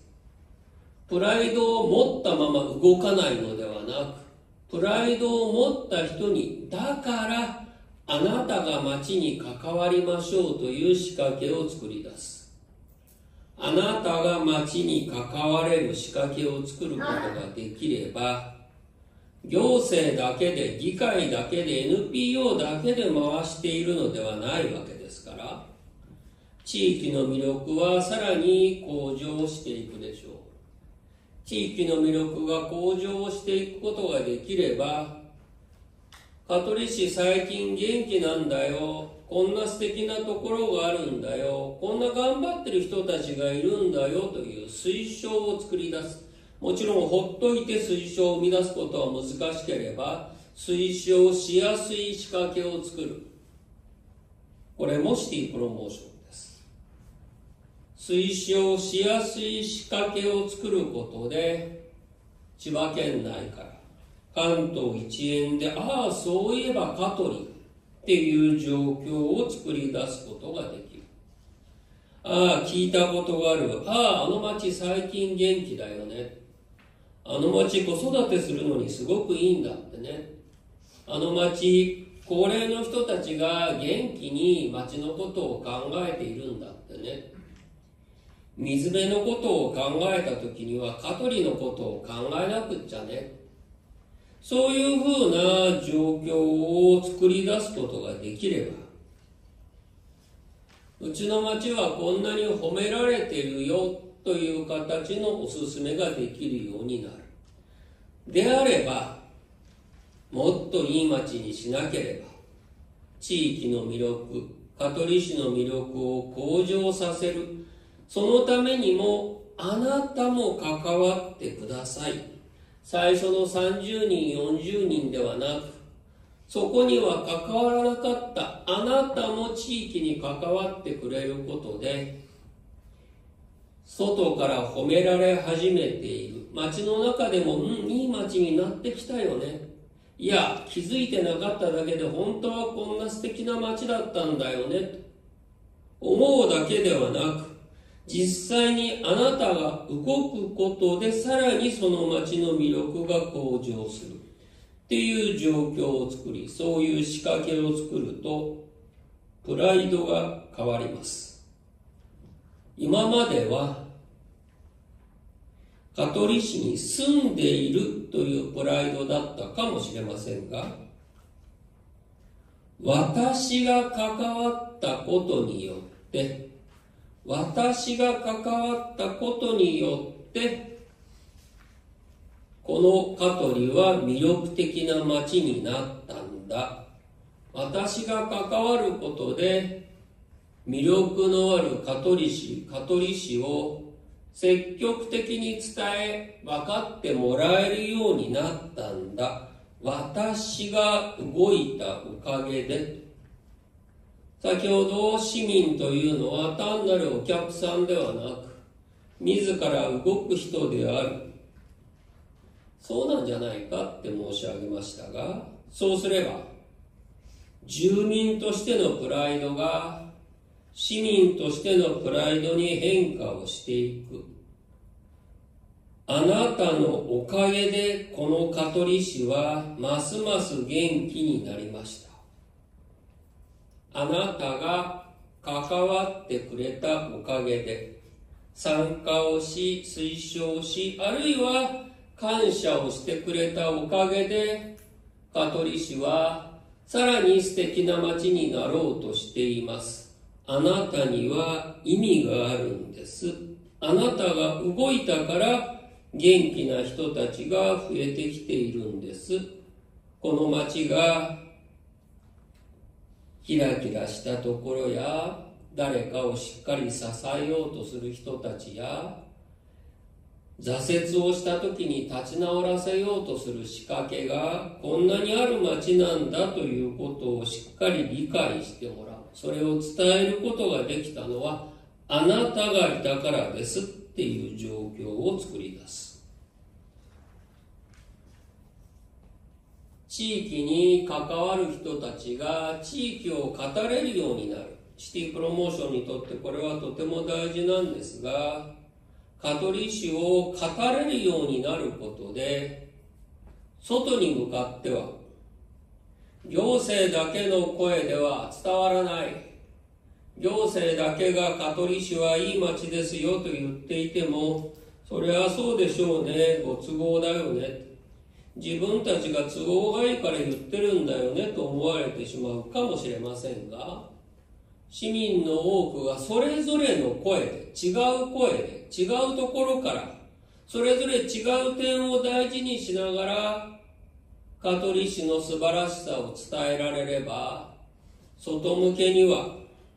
プライドを持ったまま動かないのではなく、プライドを持った人に、だからあなたが町に関わりましょうという仕掛けを作り出す。あなたが町に関われる仕掛けを作ることができれば、行政だけで、議会だけで、エヌピーオー だけで回しているのではないわけですから、地域の魅力はさらに向上していくでしょう。地域の魅力が向上していくことができれば、香取市最近元気なんだよ、こんな素敵なところがあるんだよ、こんな頑張ってる人たちがいるんだよという推奨を作り出す。もちろんほっといて推奨を生み出すことは難しければ、推奨しやすい仕掛けを作る。これもシティプロモーション。推奨しやすい仕掛けを作ることで、千葉県内から関東一円で、ああそういえば香取っていう状況を作り出すことができる。ああ聞いたことがある。あああの町最近元気だよね。あの町子育てするのにすごくいいんだってね。あの町高齢の人たちが元気に町のことを考えているんだってね。水辺のことを考えたときには香取のことを考えなくっちゃね。そういうふうな状況を作り出すことができれば、うちの町はこんなに褒められてるよという形のおすすめができるようになる。であれば、もっといい町にしなければ、地域の魅力、香取市の魅力を向上させる。そのためにもあなたも関わってください。最初のさんじゅうにん、よんじゅうにんではなく、そこには関わらなかったあなたも地域に関わってくれることで、外から褒められ始めている。街の中でも、うん、いい街になってきたよね。いや、気づいてなかっただけで本当はこんな素敵な街だったんだよね。と思うだけではなく、実際にあなたが動くことでさらにその街の魅力が向上するっていう状況を作り、そういう仕掛けを作るとプライドが変わります。今までは香取市に住んでいるというプライドだったかもしれませんが、私が関わったことによって私が関わったことによってこの香取は魅力的な街になったんだ。私が関わることで魅力のある香取市、香取市を積極的に伝え分かってもらえるようになったんだ。私が動いたおかげで。先ほど市民というのは単なるお客さんではなく、自ら動く人である。そうなんじゃないかって申し上げましたが、そうすれば、住民としてのプライドが市民としてのプライドに変化をしていく。あなたのおかげでこの香取市はますます元気になりました。あなたが関わってくれたおかげで参加をし、推奨し、あるいは感謝をしてくれたおかげで香取市はさらに素敵な街になろうとしています。 あなたには意味があるんです。あなたが動いたから元気な人たちが増えてきているんです。この町がキラキラしたところや、誰かをしっかり支えようとする人たちや、挫折をした時に立ち直らせようとする仕掛けがこんなにある町なんだということをしっかり理解してもらう。それを伝えることができたのはあなたがいたからですっていう状況を作り出す。地域に関わる人たちが地域を語れるようになる。シティプロモーションにとってこれはとても大事なんですが、香取市を語れるようになることで、外に向かっては行政だけの声では伝わらない。行政だけが香取市はいい町ですよと言っていても、それはそうでしょうね、ご都合だよね、自分たちが都合がいいから言ってるんだよねと思われてしまうかもしれませんが、市民の多くがそれぞれの声で、違う声で、違うところからそれぞれ違う点を大事にしながら香取市の素晴らしさを伝えられれば、外向けには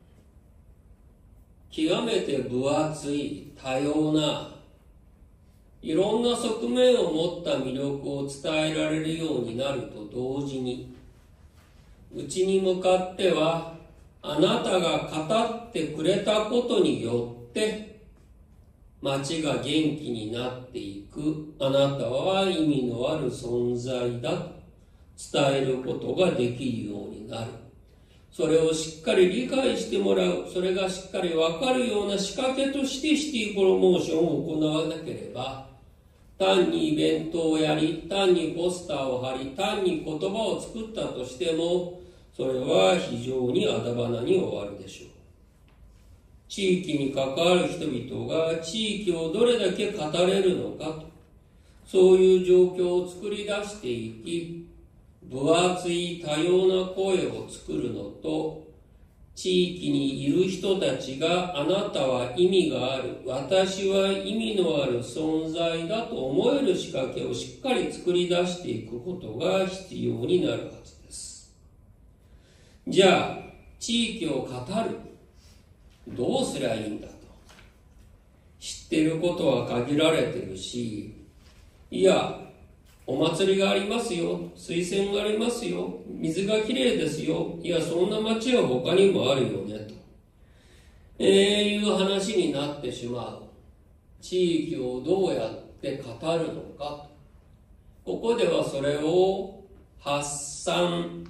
極めて分厚い多様ないろんな側面を持った魅力を伝えられるようになると同時に、うちに向かってはあなたが語ってくれたことによって町が元気になっていく。あなたは意味のある存在だと伝えることができるようになる。それをしっかり理解してもらう。それがしっかり分かるような仕掛けとしてシティプロモーションを行わなければ、単にイベントをやり、単にポスターを貼り、単に言葉を作ったとしても、それは非常にあだ花に終わるでしょう。地域に関わる人々が地域をどれだけ語れるのかと、そういう状況を作り出していき、分厚い多様な声を作るのと、地域にいる人たちがあなたは意味がある、私は意味のある存在だと思える仕掛けをしっかり作り出していくことが必要になるはずです。じゃあ、地域を語る。どうすりゃいいんだと。知っていることは限られてるし、いや、お祭りがありますよ、水泉がありますよ、水がきれいですよ、いやそんな町は他にもあるよねと、えー、いう話になってしまう。地域をどうやって語るのか、ここではそれを発散、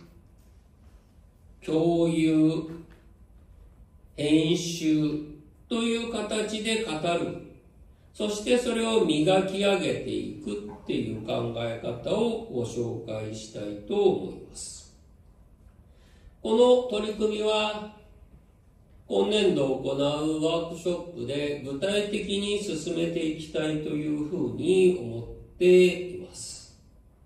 共有、編集という形で語る。そしてそれを磨き上げていくっていう考え方をご紹介したいと思います。この取り組みは今年度行うワークショップで具体的に進めていきたいというふうに思っています。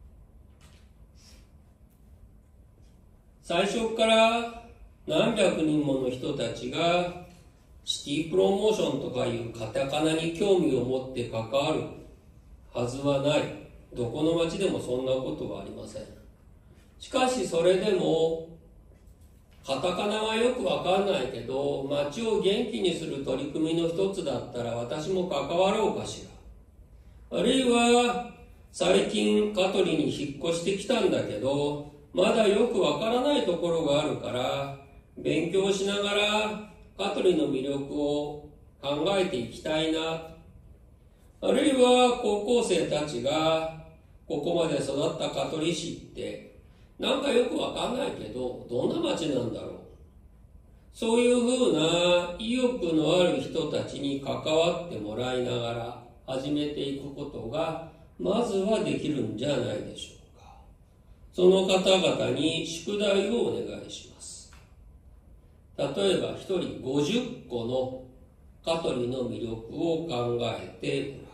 最初から何百人もの人たちがシティプロモーションとかいうカタカナに興味を持って関わるはずはない。どこの町でもそんなことはありません。しかしそれでもカタカナはよくわかんないけど、町を元気にする取り組みの一つだったら私も関わろうかしら。あるいは最近香取に引っ越してきたんだけど、まだよくわからないところがあるから勉強しながら香取の魅力を考えていきたいな。あるいは高校生たちがここまで育った香取市ってなんかよくわかんないけどどんな町なんだろう。そういうふうな意欲のある人たちに関わってもらいながら始めていくことがまずはできるんじゃないでしょうか。その方々に宿題をお願いします。例えば一人ごじゅっこの香取の魅力を考えてもらう。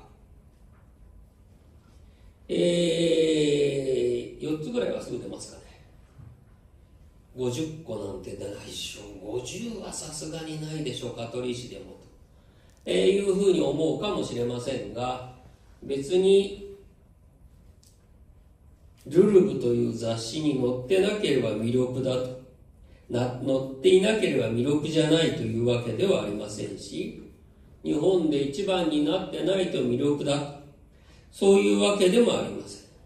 えー、よっつぐらいはすぐ出ますかね。 ごじゅっこなんてないでしょ。ごじゅうはさすがにないでしょう、香取市でもと、えー、いうふうに思うかもしれませんが、別にルルブという雑誌に載ってなければ魅力だとな、載っていなければ魅力じゃないというわけではありませんし、日本で一番になってないと魅力だ、そういうわけでもありません。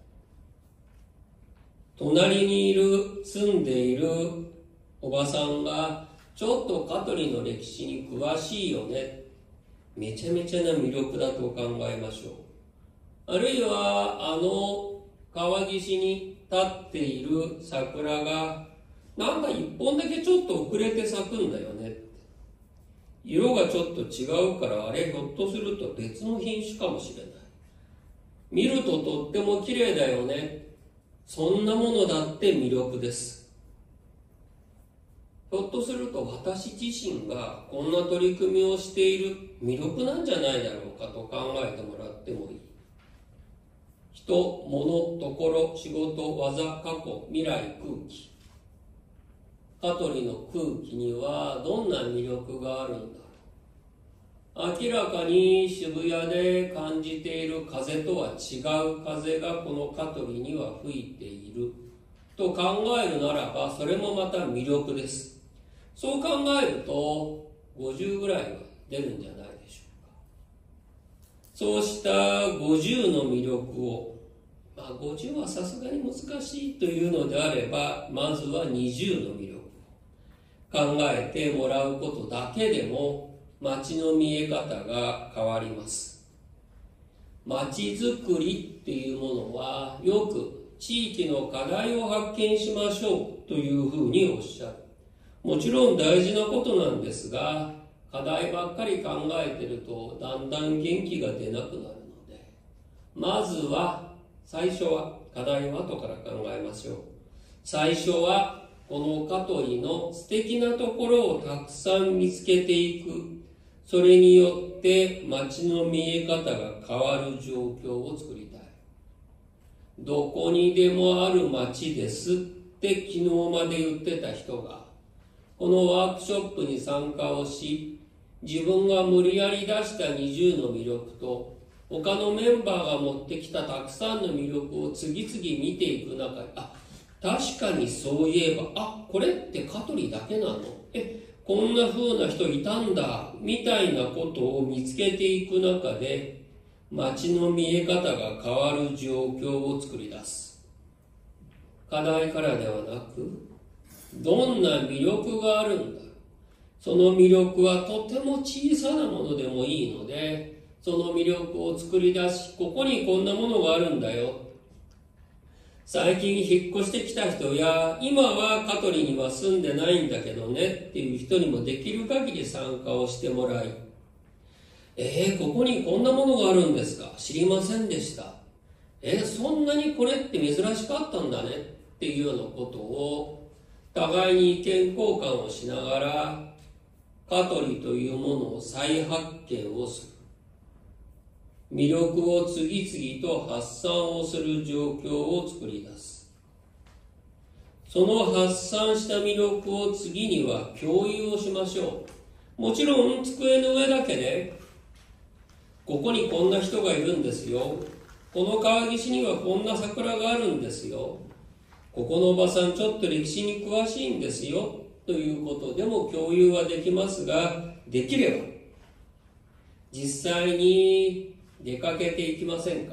隣にいる、住んでいるおばさんが、ちょっと香取の歴史に詳しいよね。めちゃめちゃな魅力だと考えましょう。あるいは、あの川岸に立っている桜が、なんか一本だけちょっと遅れて咲くんだよね。色がちょっと違うから、あれひょっとすると別の品種かもしれない。見るととっても綺麗だよね。そんなものだって魅力です。ひょっとすると私自身がこんな取り組みをしている魅力なんじゃないだろうかと考えてもらってもいい。人、物、ところ、仕事、技、過去、未来、空気。香取の空気にはどんな魅力があるんだろう。明らかに渋谷で感じている風とは違う風がこの香取には吹いていると考えるならば、それもまた魅力です。そう考えるとごじゅうぐらいは出るんじゃないでしょうか。そうしたごじゅうの魅力を、まあごじゅうはさすがに難しいというのであれば、まずはにじゅうの魅力を考えてもらうことだけでも街の見え方が変わります。街づくりっていうものは、よく地域の課題を発見しましょうというふうにおっしゃる。もちろん大事なことなんですが、課題ばっかり考えてるとだんだん元気が出なくなるので、まずは最初は、課題は後から考えましょう。最初はこの香取の素敵なところをたくさん見つけていく。それによって街の見え方が変わる状況を作りたい。どこにでもある街ですって昨日まで言ってた人が、このワークショップに参加をし、自分が無理やり出したにじゅうの魅力と、他のメンバーが持ってきたたくさんの魅力を次々見ていく中で、あ、確かにそういえば、あ、これって香取だけなの？え、こんな風な人いたんだ、みたいなことを見つけていく中で、街の見え方が変わる状況を作り出す。課題からではなく、どんな魅力があるんだ。その魅力はとても小さなものでもいいので、その魅力を作り出し、ここにこんなものがあるんだよ。最近引っ越してきた人や、今は香取には住んでないんだけどねっていう人にもできる限り参加をしてもらい、えー、ここにこんなものがあるんですか？知りませんでした。えー、そんなにこれって珍しかったんだねっていうようなことを、互いに意見交換をしながら、香取というものを再発見をする。魅力を次々と発散をする状況を作り出す。その発散した魅力を次には共有をしましょう。もちろん机の上だけで、ここにこんな人がいるんですよ。この川岸にはこんな桜があるんですよ。ここのおばさんちょっと歴史に詳しいんですよ。ということでも共有はできますが、できれば実際に出かけていきませんか？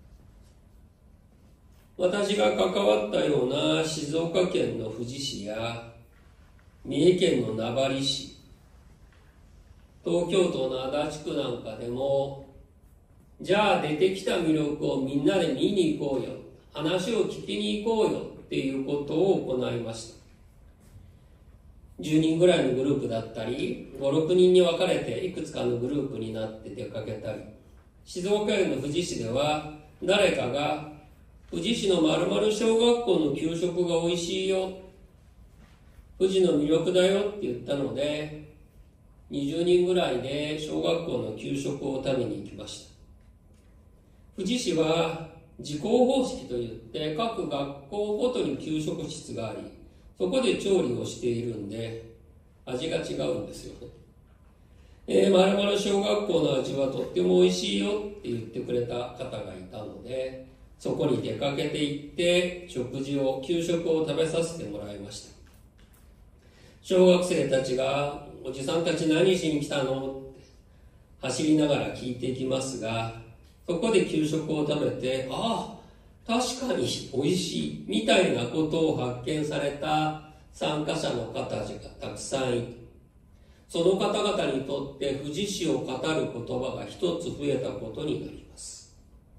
私が関わったような静岡県の富士市や三重県の名張市、東京都の足立区なんかでも、じゃあ出てきた魅力をみんなで見に行こうよ、話を聞きに行こうよっていうことを行いました。じゅうにんぐらいのグループだったり、ご、ろくにんに分かれていくつかのグループになって出かけたり、静岡県の富士市では誰かが富士市の〇〇小学校の給食が美味しいよ、富士の魅力だよって言ったので、にじゅうにんぐらいで小学校の給食を食べに行きました。富士市は自校方式といって各学校ごとに給食室があり、 そこで調理をしているんで味が違うんですよね。えー、〇〇小学校の味はとっても美味しいよって言ってくれた方がいたので、そこに出かけて行って食事を給食を食べさせてもらいました。小学生たちがおじさんたち何しに来たのって走りながら聞いていきますが、そこで給食を食べて、ああ確かに美味しいみたいなことを発見された参加者の方たちがたくさんいて、その方々にとって富士市を語る言葉が一つ増えたことになります。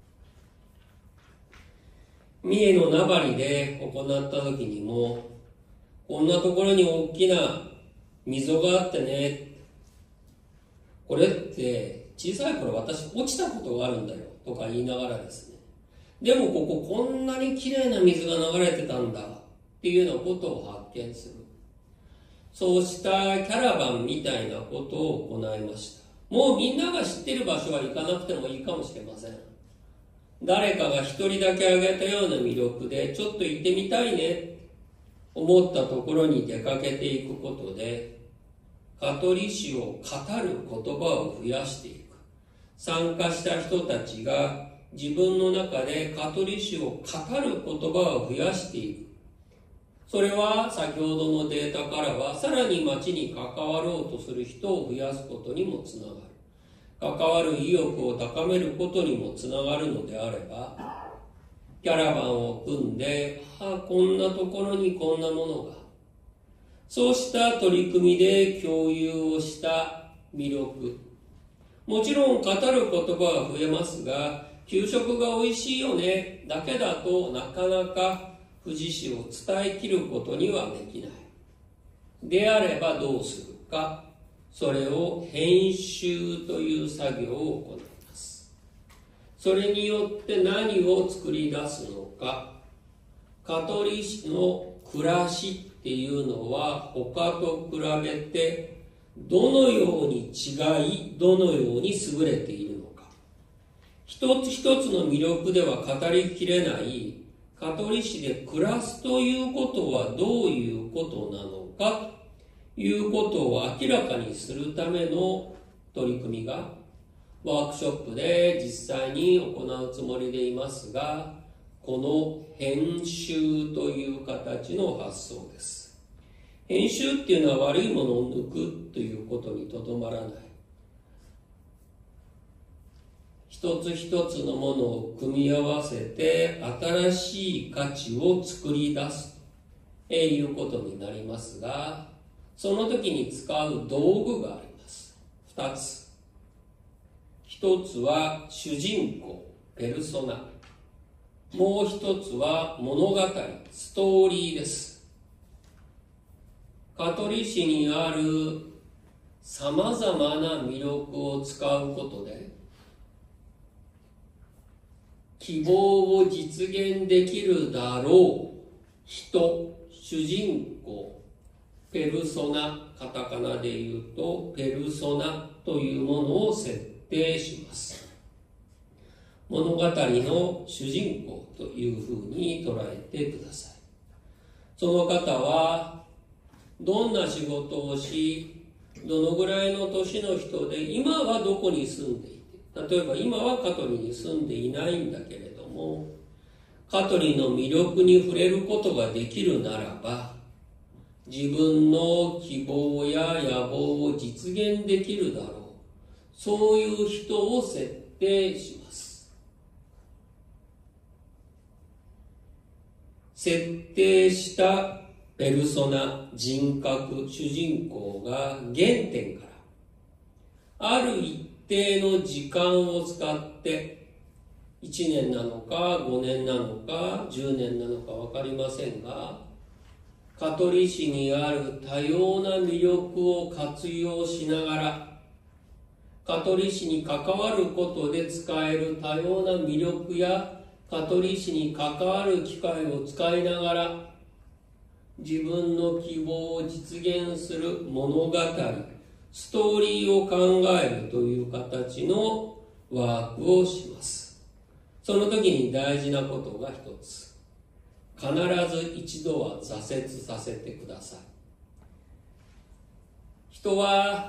三重の名張で行った時にも、こんなところに大きな溝があってね、これって小さい頃私落ちたことがあるんだよとか言いながらですね、でもこここんなにきれいな水が流れてたんだっていうようなことを発見する。そうしたキャラバンみたいなことを行いました。もうみんなが知ってる場所は行かなくてもいいかもしれません。誰かが一人だけ挙げたような魅力でちょっと行ってみたいね思ったところに出かけていくことで、香取市を語る言葉を増やしていく。参加した人たちが自分の中で香取市を語る言葉を増やしていく。それは先ほどのデータからはさらに町に関わろうとする人を増やすことにもつながる。関わる意欲を高めることにもつながるのであれば、キャラバンを組んで、ああ、こんなところにこんなものが。そうした取り組みで共有をした魅力。もちろん語る言葉は増えますが、給食が美味しいよねだけだとなかなか富士市を伝えきることにはできない。であればどうするか。それを編集という作業を行います。それによって何を作り出すのか。香取市の暮らしっていうのは他と比べてどのように違い、どのように優れているのか。一つ一つの魅力では語りきれない香取市で暮らすということはどういうことなのかということを明らかにするための取り組みがワークショップで実際に行うつもりでいますが、この編集という形の発想です。編集っていうのは悪いものを抜くということにとどまらない。一つ一つのものを組み合わせて新しい価値を作り出すということになりますが、その時に使う道具があります。二つ。一つは主人公、ペルソナ。もう一つは物語、ストーリーです。香取市にあるさまざまな魅力を使うことで希望を実現できるだろう人、主人公、ペルソナ、カタカナで言うとペルソナというものを設定します。物語の主人公というふうに捉えてください。その方はどんな仕事をし、どのぐらいの年の人で、今はどこに住んでいて、例えば今は香取に住んでいないんだけれども、香取の魅力に触れることができるならば、自分の希望や野望を実現できるだろう。そういう人を設定します。設定したペルソナ、人格、主人公が原点からある一定の時間を使っていちねんなのかごねんなのかじゅうねんなのか分かりませんが、香取市にある多様な魅力を活用しながら、香取市に関わることで使える多様な魅力や香取市に関わる機会を使いながら、自分の希望を実現する物語、ストーリーを考えるという形のワークをします。その時に大事なことが一つ。 必ず一度は挫折させてください。人は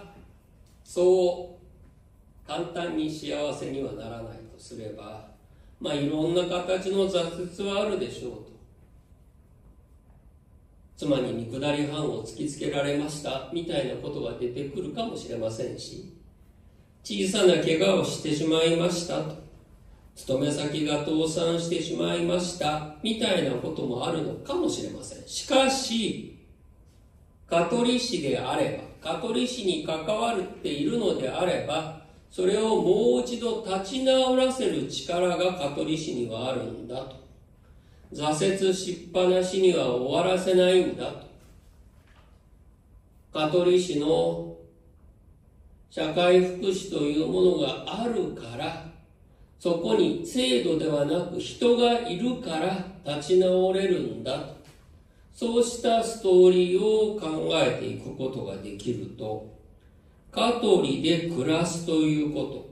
そう簡単に幸せにはならないとすれば、まあいろんな形の挫折はあるでしょうと。妻に見下り班を突きつけられましたみたいなことが出てくるかもしれませんし、小さな怪我をしてしまいましたと、勤め先が倒産してしまいましたみたいなこともあるのかもしれません。しかし香取市であれば、香取市に関わっているのであれば、それをもう一度立ち直らせる力が香取市にはあるんだと。挫折しっぱなしには終わらせないんだと。香取市の社会福祉というものがあるから、そこに制度ではなく人がいるから立ち直れるんだと。そうしたストーリーを考えていくことができると、香取で暮らすということ、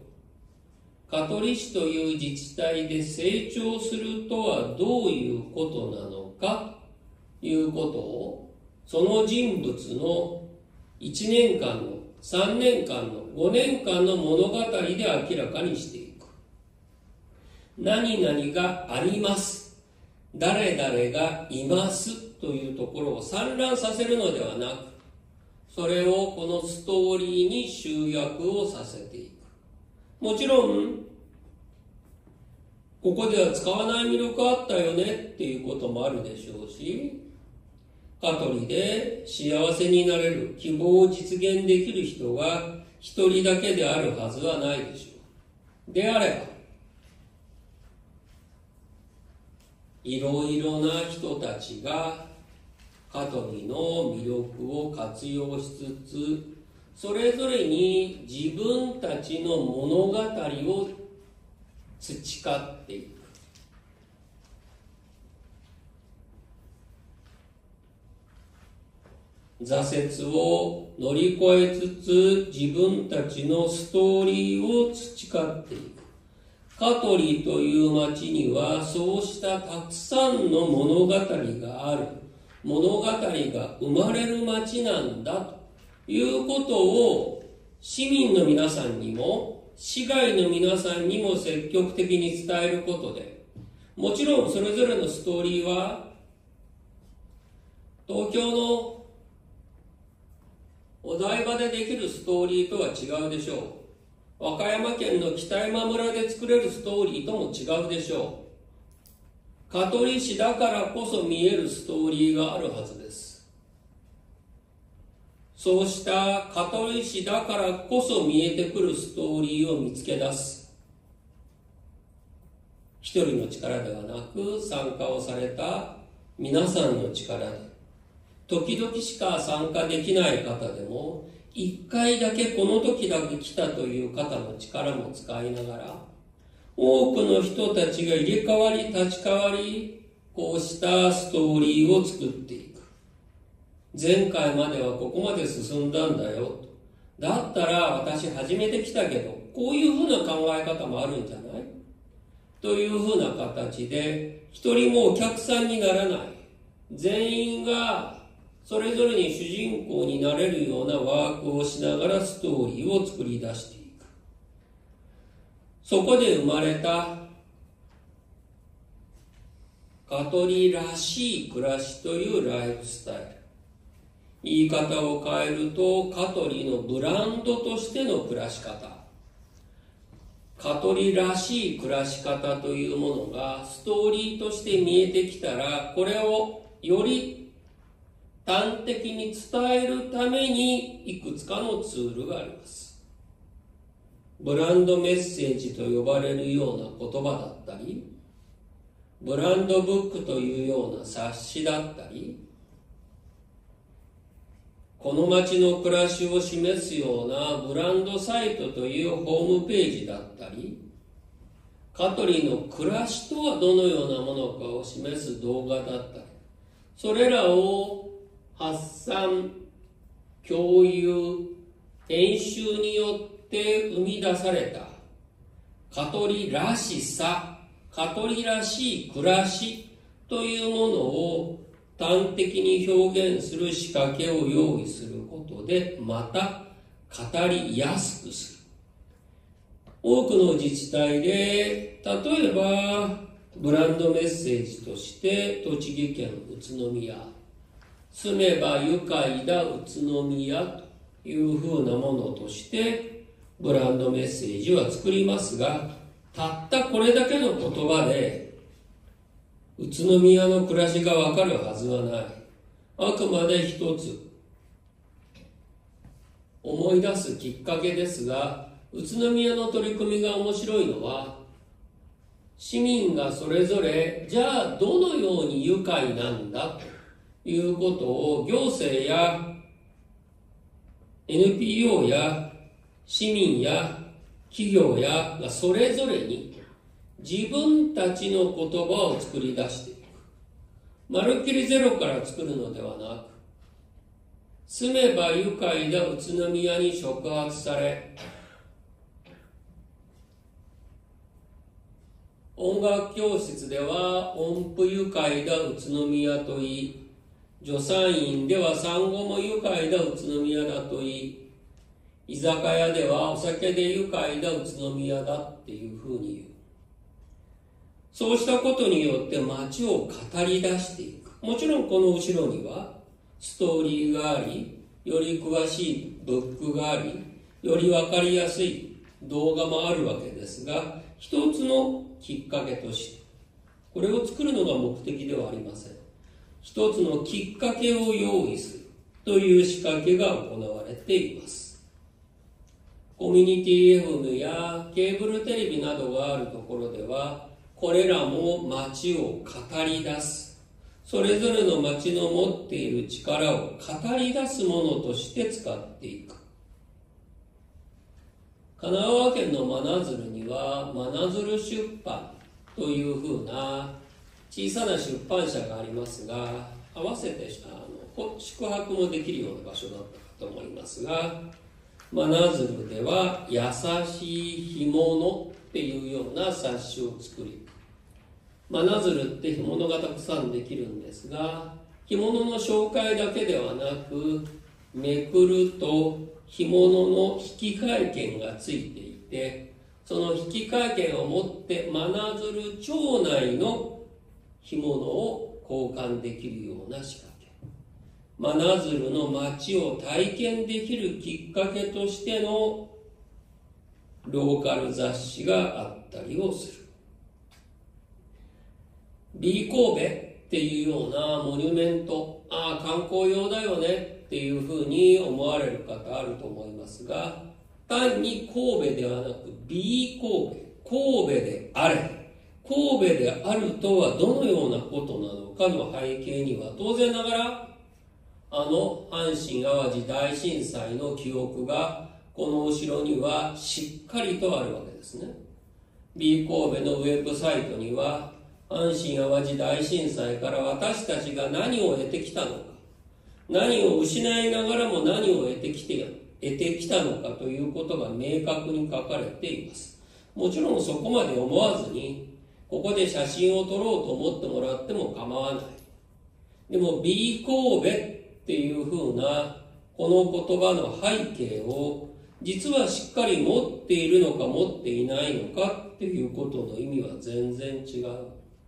香取市という自治体で成長するとはどういうことなのかということを、その人物のいちねんかんのさんねんかんのごねんかんの物語で明らかにしていく。何々があります、誰々がいますというところを散乱させるのではなく、それをこのストーリーに集約をさせていく。もちろんここでは使わない魅力あったよねっていうこともあるでしょうし、香取で幸せになれる、希望を実現できる人が一人だけであるはずはないでしょう。であれば、いろいろな人たちが香取の魅力を活用しつつ、それぞれに自分たちの物語を培っていく。挫折を乗り越えつつ自分たちのストーリーを培っていく。香取という町にはそうしたたくさんの物語がある、物語が生まれる町なんだということを市民の皆さんにも市外の皆さんにも積極的に伝えることで、もちろんそれぞれのストーリーは東京のお台場でできるストーリーとは違うでしょう。和歌山県の北山村で作れるストーリーとも違うでしょう。香取市だからこそ見えるストーリーがあるはずです。そうした香取市だからこそ見えてくるストーリーを見つけ出す。一人の力ではなく参加をされた皆さんの力で、時々しか参加できない方でも一回だけこの時だけ来たという方の力も使いながら、多くの人たちが入れ替わり立ち替わり、こうしたストーリーを作っていく。前回まではここまで進んだんだよと。だったら私初めて来たけどこういうふうな考え方もあるんじゃないというふうな形で、一人もお客さんにならない、全員がそれぞれに主人公になれるようなワークをしながらストーリーを作り出していく。そこで生まれた香取らしい暮らしというライフスタイル。言い方を変えると、香取のブランドとしての暮らし方。香取らしい暮らし方というものがストーリーとして見えてきたら、これをより端的に伝えるためにいくつかのツールがあります。ブランドメッセージと呼ばれるような言葉だったり、ブランドブックというような冊子だったり、この街の暮らしを示すようなブランドサイトというホームページだったり、香取の暮らしとはどのようなものかを示す動画だったり、それらを発散、共有、編集によって生み出された香取らしさ、香取らしい暮らしというものを端的に表現する仕掛けを用意することで、また語りやすくする。多くの自治体で、例えばブランドメッセージとして栃木県宇都宮、住めば愉快だ宇都宮というふうなものとしてブランドメッセージは作りますが、たったこれだけの言葉で宇都宮の暮らしがわかるはずはない。あくまで一つ思い出すきっかけですが、宇都宮の取り組みが面白いのは、市民がそれぞれじゃあどのように愉快なんだということを行政や エヌピーオー や市民や企業やがそれぞれに自分たちの言葉を作り出していく。まるっきりゼロから作るのではなく、住めば愉快だ宇都宮に触発され、音楽教室では音符愉快だ宇都宮と言い、助産院では産後も愉快だ宇都宮だと言い、居酒屋ではお酒で愉快だ宇都宮だっていうふうに言う。そうしたことによって街を語り出していく。もちろんこの後ろにはストーリーがあり、より詳しいブックがあり、よりわかりやすい動画もあるわけですが、一つのきっかけとして、これを作るのが目的ではありません。一つのきっかけを用意するという仕掛けが行われています。コミュニティ エフエム やケーブルテレビなどがあるところでは、これらも街を語り出す、それぞれの街の持っている力を語り出すものとして使っていく。神奈川県の真鶴には真鶴出版というふうな小さな出版社がありますが、合わせてあの宿泊もできるような場所だったかと思いますが、真鶴では優しい干物っていうような冊子を作り、真鶴って干物がたくさんできるんですが、干物の紹介だけではなく、めくると干物の引換券がついていて、その引換券を持って真鶴町内の干物を交換できるような仕掛け、真鶴の街を体験できるきっかけとしてのローカル雑誌があったりをする。 B 神戸っていうようなモニュメント、ああ観光用だよねっていうふうに思われる方あると思いますが、単に神戸ではなく B 神戸、神戸であれ、神戸であるとはどのようなことなのかの背景には、当然ながらあの阪神・淡路大震災の記憶がこの後ろにはしっかりとあるわけですね。 B 神戸のウェブサイトには、阪神・淡路大震災から私たちが何を得てきたのか、何を失いながらも何を得てきて得てきたのかということが明確に書かれています。もちろんそこまで思わずにここで写真を撮ろうと思ってもらっても構わない。でも B 神戸っていうふうなこの言葉の背景を実はしっかり持っているのか持っていないのかっていうことの意味は全然違う。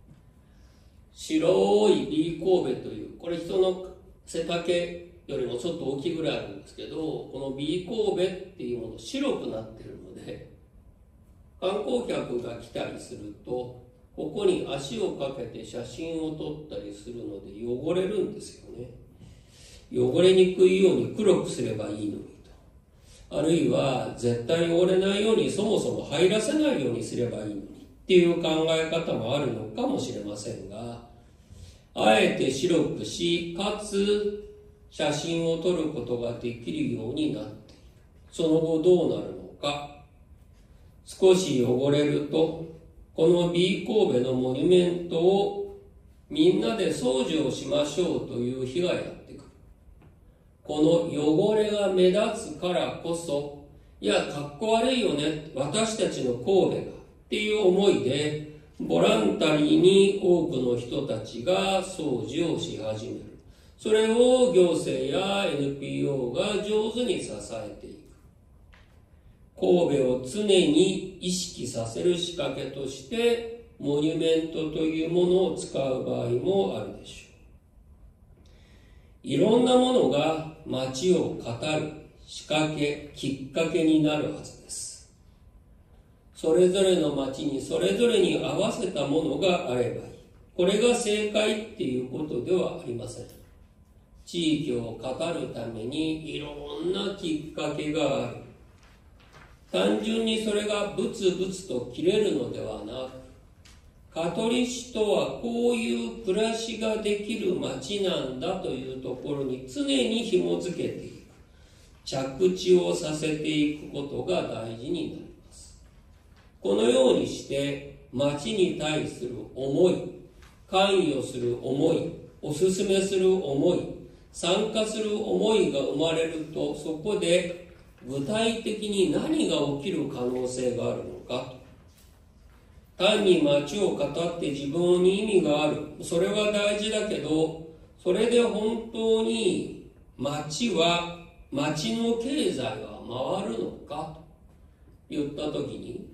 白い B 神戸という、これ人の背丈よりもちょっと大きいぐらいあるんですけど、この B 神戸っていうもの白くなってるので、観光客が来たりするとここに足をかけて写真を撮ったりするので汚れるんですよね。汚れにくいように黒くすればいいのにと、あるいは絶対汚れないようにそもそも入らせないようにすればいいのにっていう考え方もあるのかもしれませんが、あえて白くし、かつ写真を撮ることができるようになっている。その後どうなるのか。少し汚れると、この B 神戸のモニュメントをみんなで掃除をしましょうという日がやってくる。この汚れが目立つからこそ、いや、かっこ悪いよね、私たちの神戸がっていう思いで、 ボランタリーに多くの人たちが掃除をし始める。それを行政や エヌピーオー が上手に支えていく。神戸を常に意識させる仕掛けとしてモニュメントというものを使う場合もあるでしょう。いろんなものが街を語る仕掛け、きっかけになるはずです。それぞれの街にそれぞれに合わせたものがあればいい。これが正解っていうことではありません。地域を語るためにいろんなきっかけがある。単純にそれがブツブツと切れるのではなく、香取市とはこういう暮らしができる街なんだというところに常に紐づけていく。着地をさせていくことが大事になります。このようにして街に対する思い、関与する思い、おすすめする思い、参加する思いが生まれると、そこで具体的に何が起きる可能性があるのかと。単に街を語って自分に意味がある、それは大事だけど、それで本当に街は町の経済は回るのかと言ったときに、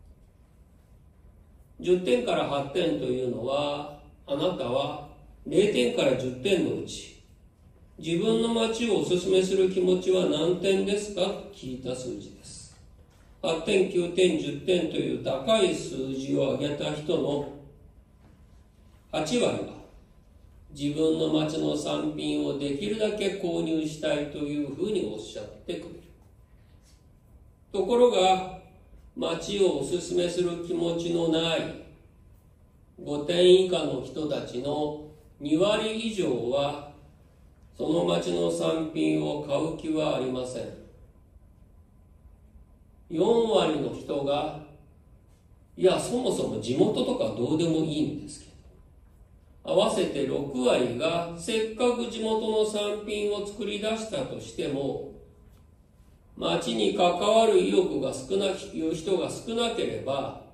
じゅってんからはってんというのは、あなたはれいてんからじゅってんのうち、自分の町をお勧めする気持ちは何点ですかと聞いた数字です。はってん、きゅうてん、じゅってんという高い数字を上げた人のはちわりは、自分の町の産品をできるだけ購入したいというふうにおっしゃってくれる。ところが、町をお勧めする気持ちのないごてん以下の人たちのにわり以上は、その町の産品を買う気はありません。よんわりの人が、いや、そもそも地元とかどうでもいいんですけど、合わせてろくわりがせっかく地元の産品を作り出したとしても、町に関わる意欲が少なく、いう人が少なければ、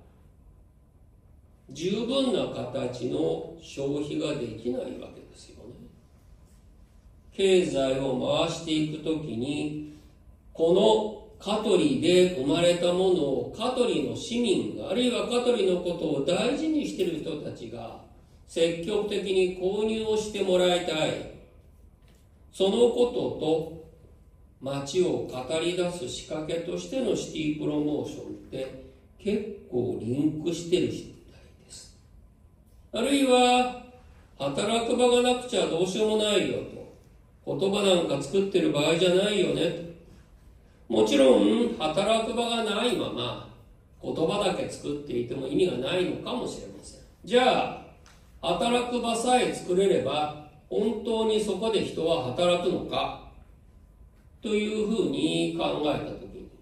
十分な形の消費ができないわけですよね。経済を回していくときに、この香取で生まれたものを香取の市民が、あるいは香取のことを大事にしている人たちが積極的に購入をしてもらいたい。そのことと街を語り出す仕掛けとしてのシティプロモーションって結構リンクしてるみたいです。あるいは働く場がなくちゃどうしようもないよと、言葉なんか作ってる場合じゃないよねと。もちろん働く場がないまま言葉だけ作っていても意味がないのかもしれません。じゃあ働く場さえ作れれば本当にそこで人は働くのかというふうに考えたときに、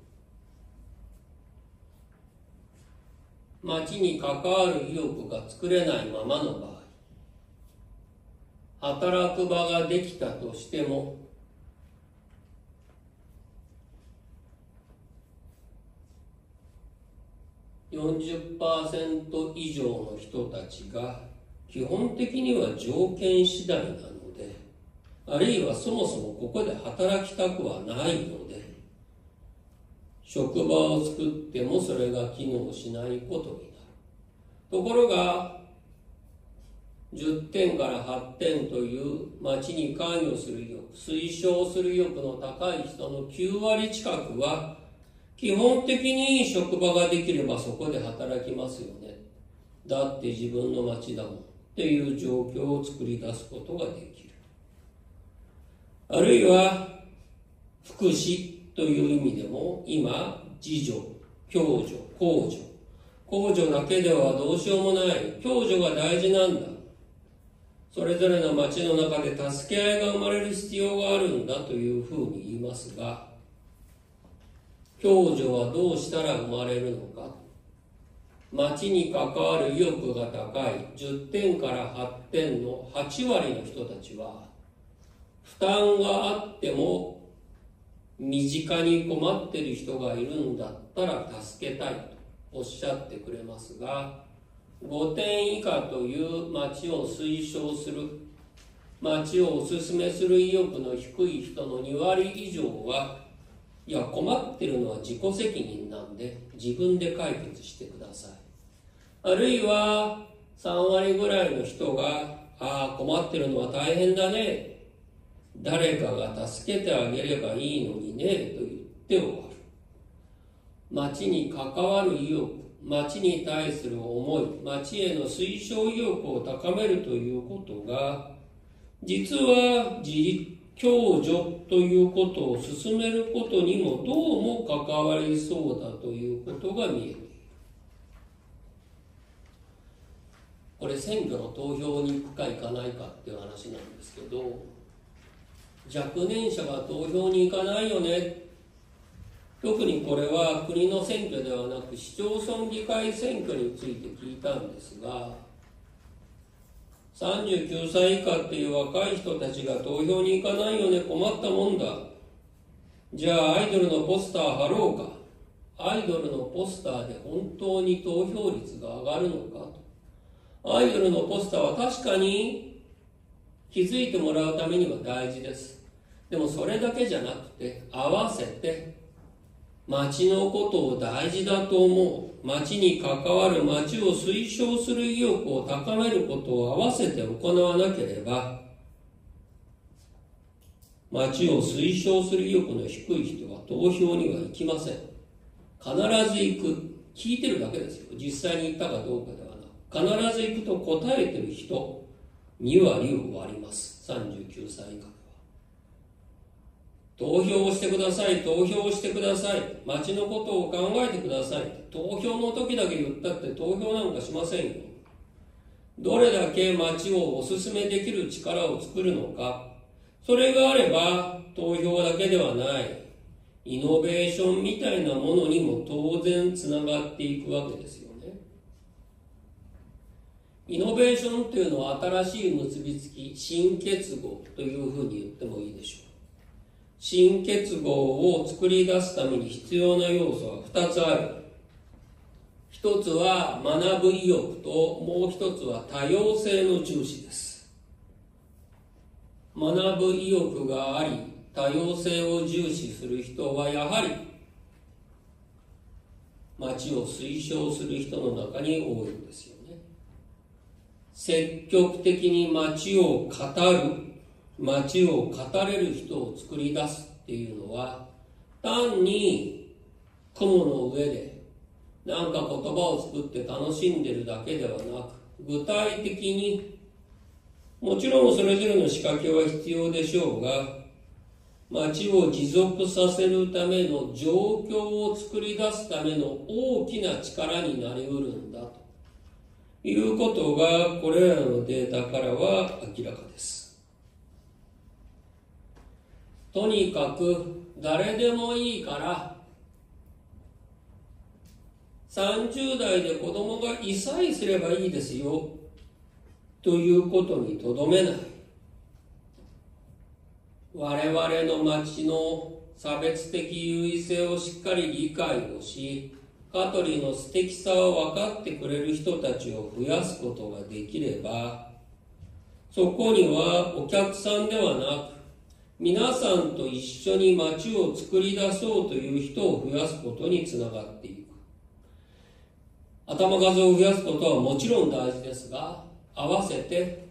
町に関わる意欲が作れないままの場合、働く場ができたとしてもよんじゅっパーセント 以上の人たちが基本的には条件次第なので、あるいはそもそもここで働きたくはないので、職場を作ってもそれが機能しないことになる。ところがじゅってんからはってんという町に関与する意欲、推奨する意欲の高い人のきゅうわり近くは基本的に職場ができればそこで働きますよね。だって自分の町だもんっていう状況を作り出すことができる。あるいは福祉という意味でも今自助、共助、公助、公助だけではどうしようもない、共助が大事なんだ。それぞれの町の中で助け合いが生まれる必要があるんだというふうに言いますが、共助はどうしたら生まれるのか。町に関わる意欲が高いじゅってんからはってんのはちわりの人たちは、負担があっても身近に困っている人がいるんだったら助けたいとおっしゃってくれますが、 ごてん以下という町を推奨する、町をお勧めする意欲の低い人のに割以上は、いや困ってるのは自己責任なんで自分で解決してください。あるいはさん割ぐらいの人が、ああ困ってるのは大変だね、誰かが助けてあげればいいのにねと言って終わる。町に関わる意欲、町に対する思い、町への推奨意欲を高めるということが、実は自立共助ということを進めることにもどうも関わりそうだということが見えている。これ選挙の投票に行くか行かないかっていう話なんですけど、若年者が投票に行かないよね、特にこれは国の選挙ではなく市町村議会選挙について聞いたんですが、さんじゅうきゅうさい以下っていう若い人たちが投票に行かないよね、困ったもんだ。じゃあアイドルのポスター貼ろうか。アイドルのポスターで本当に投票率が上がるのかと。アイドルのポスターは確かに気づいてもらうためには大事です。でもそれだけじゃなくて、合わせて町のことを大事だと思う、町に関わる、町を推奨する意欲を高めることを合わせて行わなければ、町を推奨する意欲の低い人は投票には行きません。必ず行く。聞いてるだけですよ。実際に行ったかどうかではなく、必ず行くと答えてる人に割を割ります。さんじゅうきゅうさい以下。投票をしてください、投票をしてください、町のことを考えてください。投票の時だけ言ったって投票なんかしませんよ。どれだけ町をお勧めできる力を作るのか、それがあれば投票だけではないイノベーションみたいなものにも当然つながっていくわけですよね。イノベーションというのは新しい結びつき、新結合というふうに言ってもいいでしょう。新結合を作り出すために必要な要素はふたつある。一つは学ぶ意欲と、もう一つは多様性の重視です。学ぶ意欲があり、多様性を重視する人はやはり町を推奨する人の中に多いんですよね。積極的に町を語る、町を語れる人を作り出すっていうのは、単に雲の上でなんか言葉を作って楽しんでるだけではなく、具体的に、もちろんそれぞれの仕掛けは必要でしょうが、町を持続させるための状況を作り出すための大きな力になりうるんだということが、これらのデータからは明らかです。とにかく誰でもいいからさんじゅう代で子供がいさいすればいいですよということにとどめない。我々の町の差別的優位性をしっかり理解をし、香取の素敵さを分かってくれる人たちを増やすことができれば、そこにはお客さんではなく、皆さんと一緒に町を作り出そうという人を増やすことにつながっていく。頭数を増やすことはもちろん大事ですが、合わせて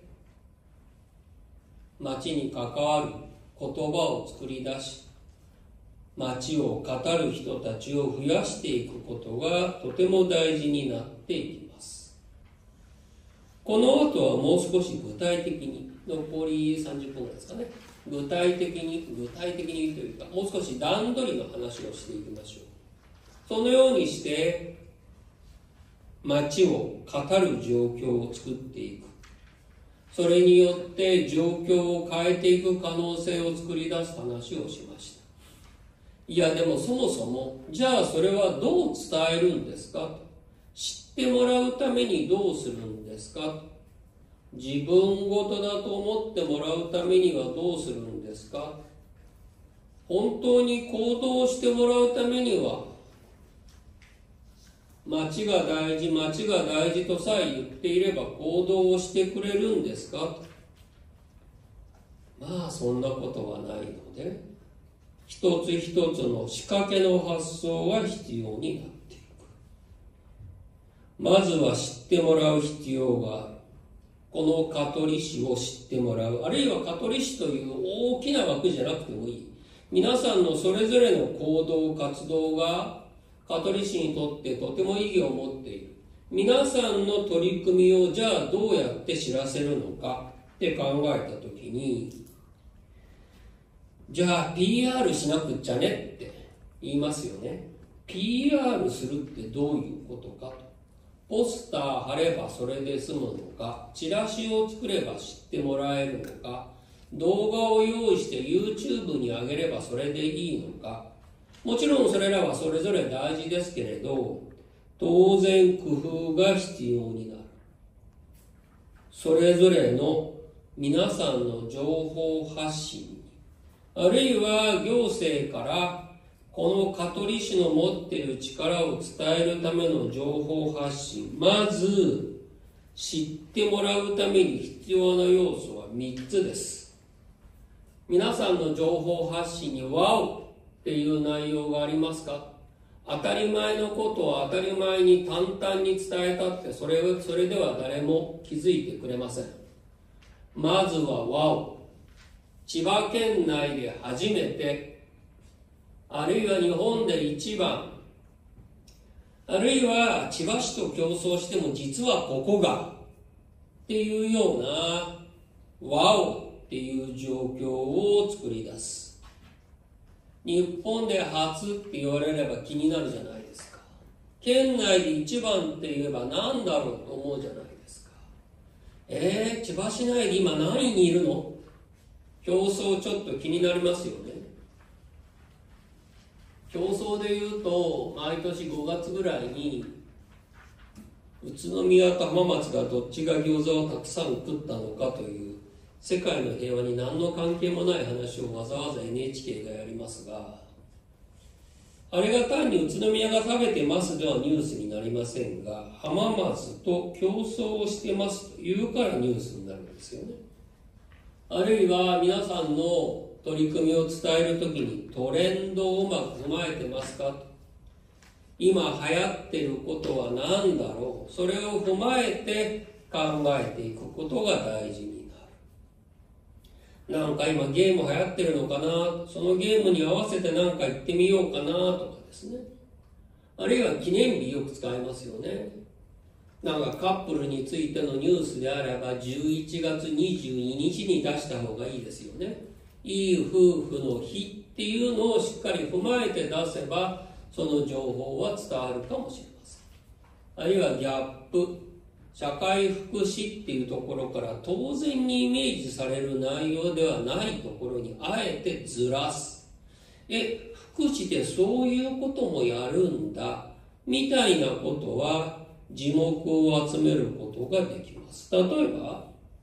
町に関わる言葉を作り出し、町を語る人たちを増やしていくことがとても大事になっていきます。この後はもう少し具体的に、残りさんじゅっぷんぐらいですかね、具体的に具体的にというか、もう少し段取りの話をしていきましょう。そのようにして町を語る状況を作っていく、それによって状況を変えていく可能性を作り出す話をしました。いやでもそもそもじゃあそれはどう伝えるんですか、知ってもらうためにどうするんですか、自分ごとだと思ってもらうためにはどうするんですか、本当に行動してもらうためには町が大事、町が大事とさえ言っていれば行動をしてくれるんですかと。まあそんなことはないので、一つ一つの仕掛けの発想が必要になっていく。まずは知ってもらう必要がある。この香取市を知ってもらう、あるいは香取市という大きな枠じゃなくてもいい。皆さんのそれぞれの行動活動が香取市にとってとても意義を持っている。皆さんの取り組みをじゃあどうやって知らせるのかって考えたときに、じゃあ ピーアール しなくっちゃねって言いますよね。ピーアール するってどういうことかと。ポスター貼ればそれで済むのか、チラシを作れば知ってもらえるのか、動画を用意して YouTube に上げればそれでいいのか。もちろんそれらはそれぞれ大事ですけれど、当然工夫が必要になる。それぞれの皆さんの情報発信、あるいは行政からこの香取市の持っている力を伝えるための情報発信、まず知ってもらうために必要な要素はみっつです。皆さんの情報発信にワオっていう内容がありますか？当たり前のことを当たり前に淡々に伝えたってそれをそれでは誰も気づいてくれません。まずはワオ。千葉県内で初めて、あるいは日本で一番、あるいは千葉市と競争しても実はここがっていうようなワオっていう状況を作り出す。日本で初って言われれば気になるじゃないですか。県内で一番って言えば何だろうと思うじゃないですか。えー、千葉市内で今何位にいるの？競争ちょっと気になりますよね。競争でいうと毎年ごがつぐらいに宇都宮と浜松がどっちが餃子をたくさん食ったのかという世界の平和に何の関係もない話をわざわざ エヌエイチケー がやりますが、あれが単に宇都宮が食べてますではニュースになりませんが、浜松と競争をしてますというからニュースになるんですよね。あるいは皆さんの取り組みを伝えるときにトレンドをうまく踏まえてますかと。今流行ってることは何だろう。それを踏まえて考えていくことが大事になる。なんか今ゲーム流行ってるのかな、そのゲームに合わせて何か言ってみようかなとかですね。あるいは記念日よく使いますよね。なんかカップルについてのニュースであればじゅういちがつにじゅうににちに出した方がいいですよね。いい夫婦の日っていうのをしっかり踏まえて出せばその情報は伝わるかもしれません。あるいはギャップ、社会福祉っていうところから当然にイメージされる内容ではないところにあえてずらす。え、福祉でそういうこともやるんだみたいなことは耳目を集めることができます。例えば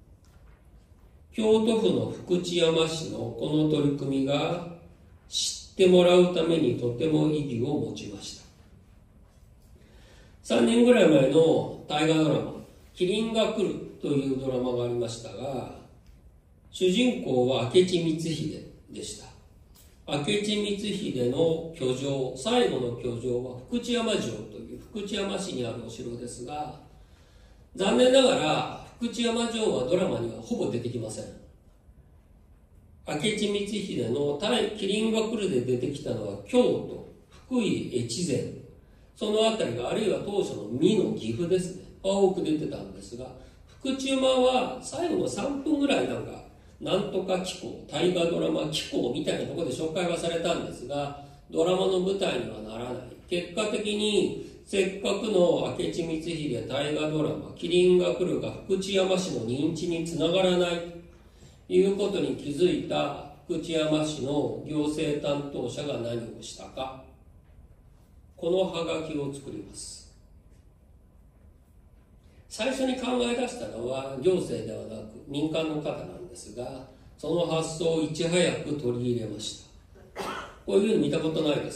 京都府の福知山市のこの取り組みが知ってもらうためにとても意義を持ちました。さんねんぐらい前の大河ドラマ「麒麟が来る」というドラマがありましたが、主人公は明智光秀でした。明智光秀の居城、最後の居城は福知山城という福知山市にあるお城ですが、残念ながら福知山城はドラマにはほぼ出てきません。明智光秀の麒麟が来るで出てきたのは京都、福井越前、そのあたりが、あるいは当初の美濃岐阜ですね、多く出てたんですが、福知山は最後のさんぷんぐらいなんかなんとか紀行、大河ドラマ紀行みたいなところで紹介はされたんですが、ドラマの舞台にはならない。結果的にせっかくの明智光秀大河ドラマ麒麟が来るが福知山市の認知につながらないということに気づいた福知山市の行政担当者が何をしたか、このハガキを作ります。最初に考え出したのは行政ではなく民間の方なんですが、その発想をいち早く取り入れました。こういうふうに見たことないですか？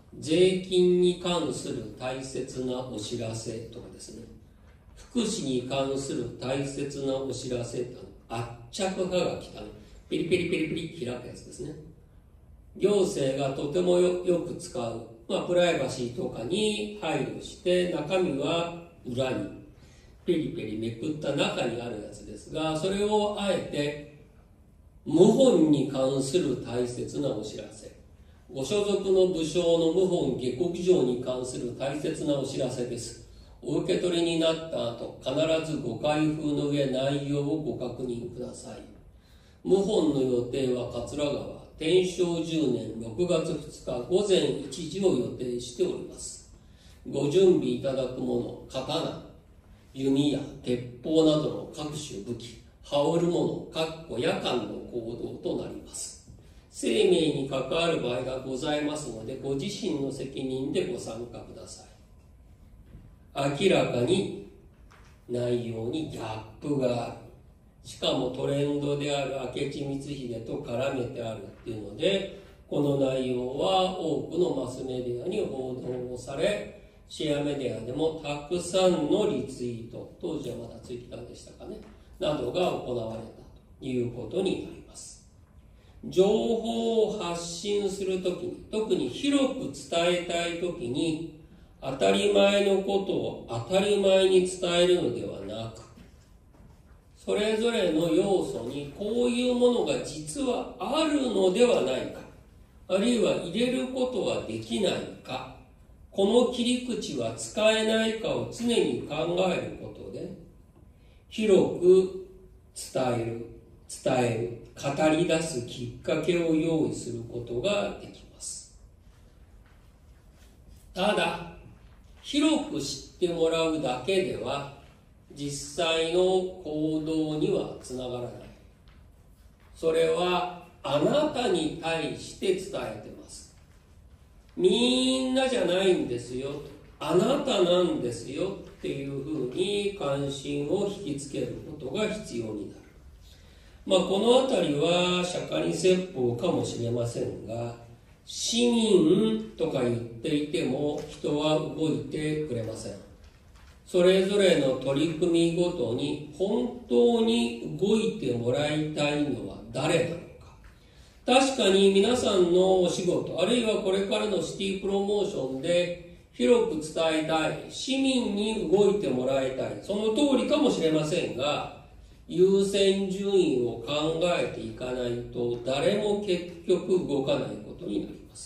税金に関する大切なお知らせとかですね、福祉に関する大切なお知らせって圧着はがき、あのペリペリペリペリ開くやつですね。行政がとても よ, よく使う、まあ、プライバシーとかに配慮して中身は裏にペリペリめくった中にあるやつですが、それをあえて謀反に関する大切なお知らせ、ご所属の武将の謀反下克上に関する大切なお知らせです。お受け取りになった後、必ずご開封の上内容をご確認ください。謀反の予定は桂川天正じゅうねんろくがつふつかごぜんいちじを予定しております。ご準備いただくもの、刀、弓や鉄砲などの各種武器、羽織るもの、かっこ夜間の行動となります。生命に関わる場合がございますので、ご自身の責任でご参加ください。明らかに内容にギャップがある。しかもトレンドである明智光秀と絡めてあるっていうので、この内容は多くのマスメディアに報道をされ、シェアメディアでもたくさんのリツイート、当時はまだツイッターでしたかね、などが行われたということになります。情報を発信するときに、特に広く伝えたいときに、当たり前のことを当たり前に伝えるのではなく、それぞれの要素にこういうものが実はあるのではないか、あるいは入れることはできないか、この切り口は使えないかを常に考えることで、広く伝える、伝える、語り出すきっかけを用意することができます。ただ、広く知ってもらうだけでは、実際の行動にはつながらない。それはあなたに対して伝えてます。みんなじゃないんですよ、あなたなんですよっていうふうに関心を引きつけることが必要になる。まあ、このあたりは釈迦に説法かもしれませんが、市民とか言っていても人は動いてくれません。それぞれの取り組みごとに本当に動いてもらいたいのは誰なのか。確かに皆さんのお仕事、あるいはこれからのシティプロモーションで広く伝えたい、市民に動いてもらいたい、その通りかもしれませんが、優先順位を考えていかないと誰も結局動かないことになります。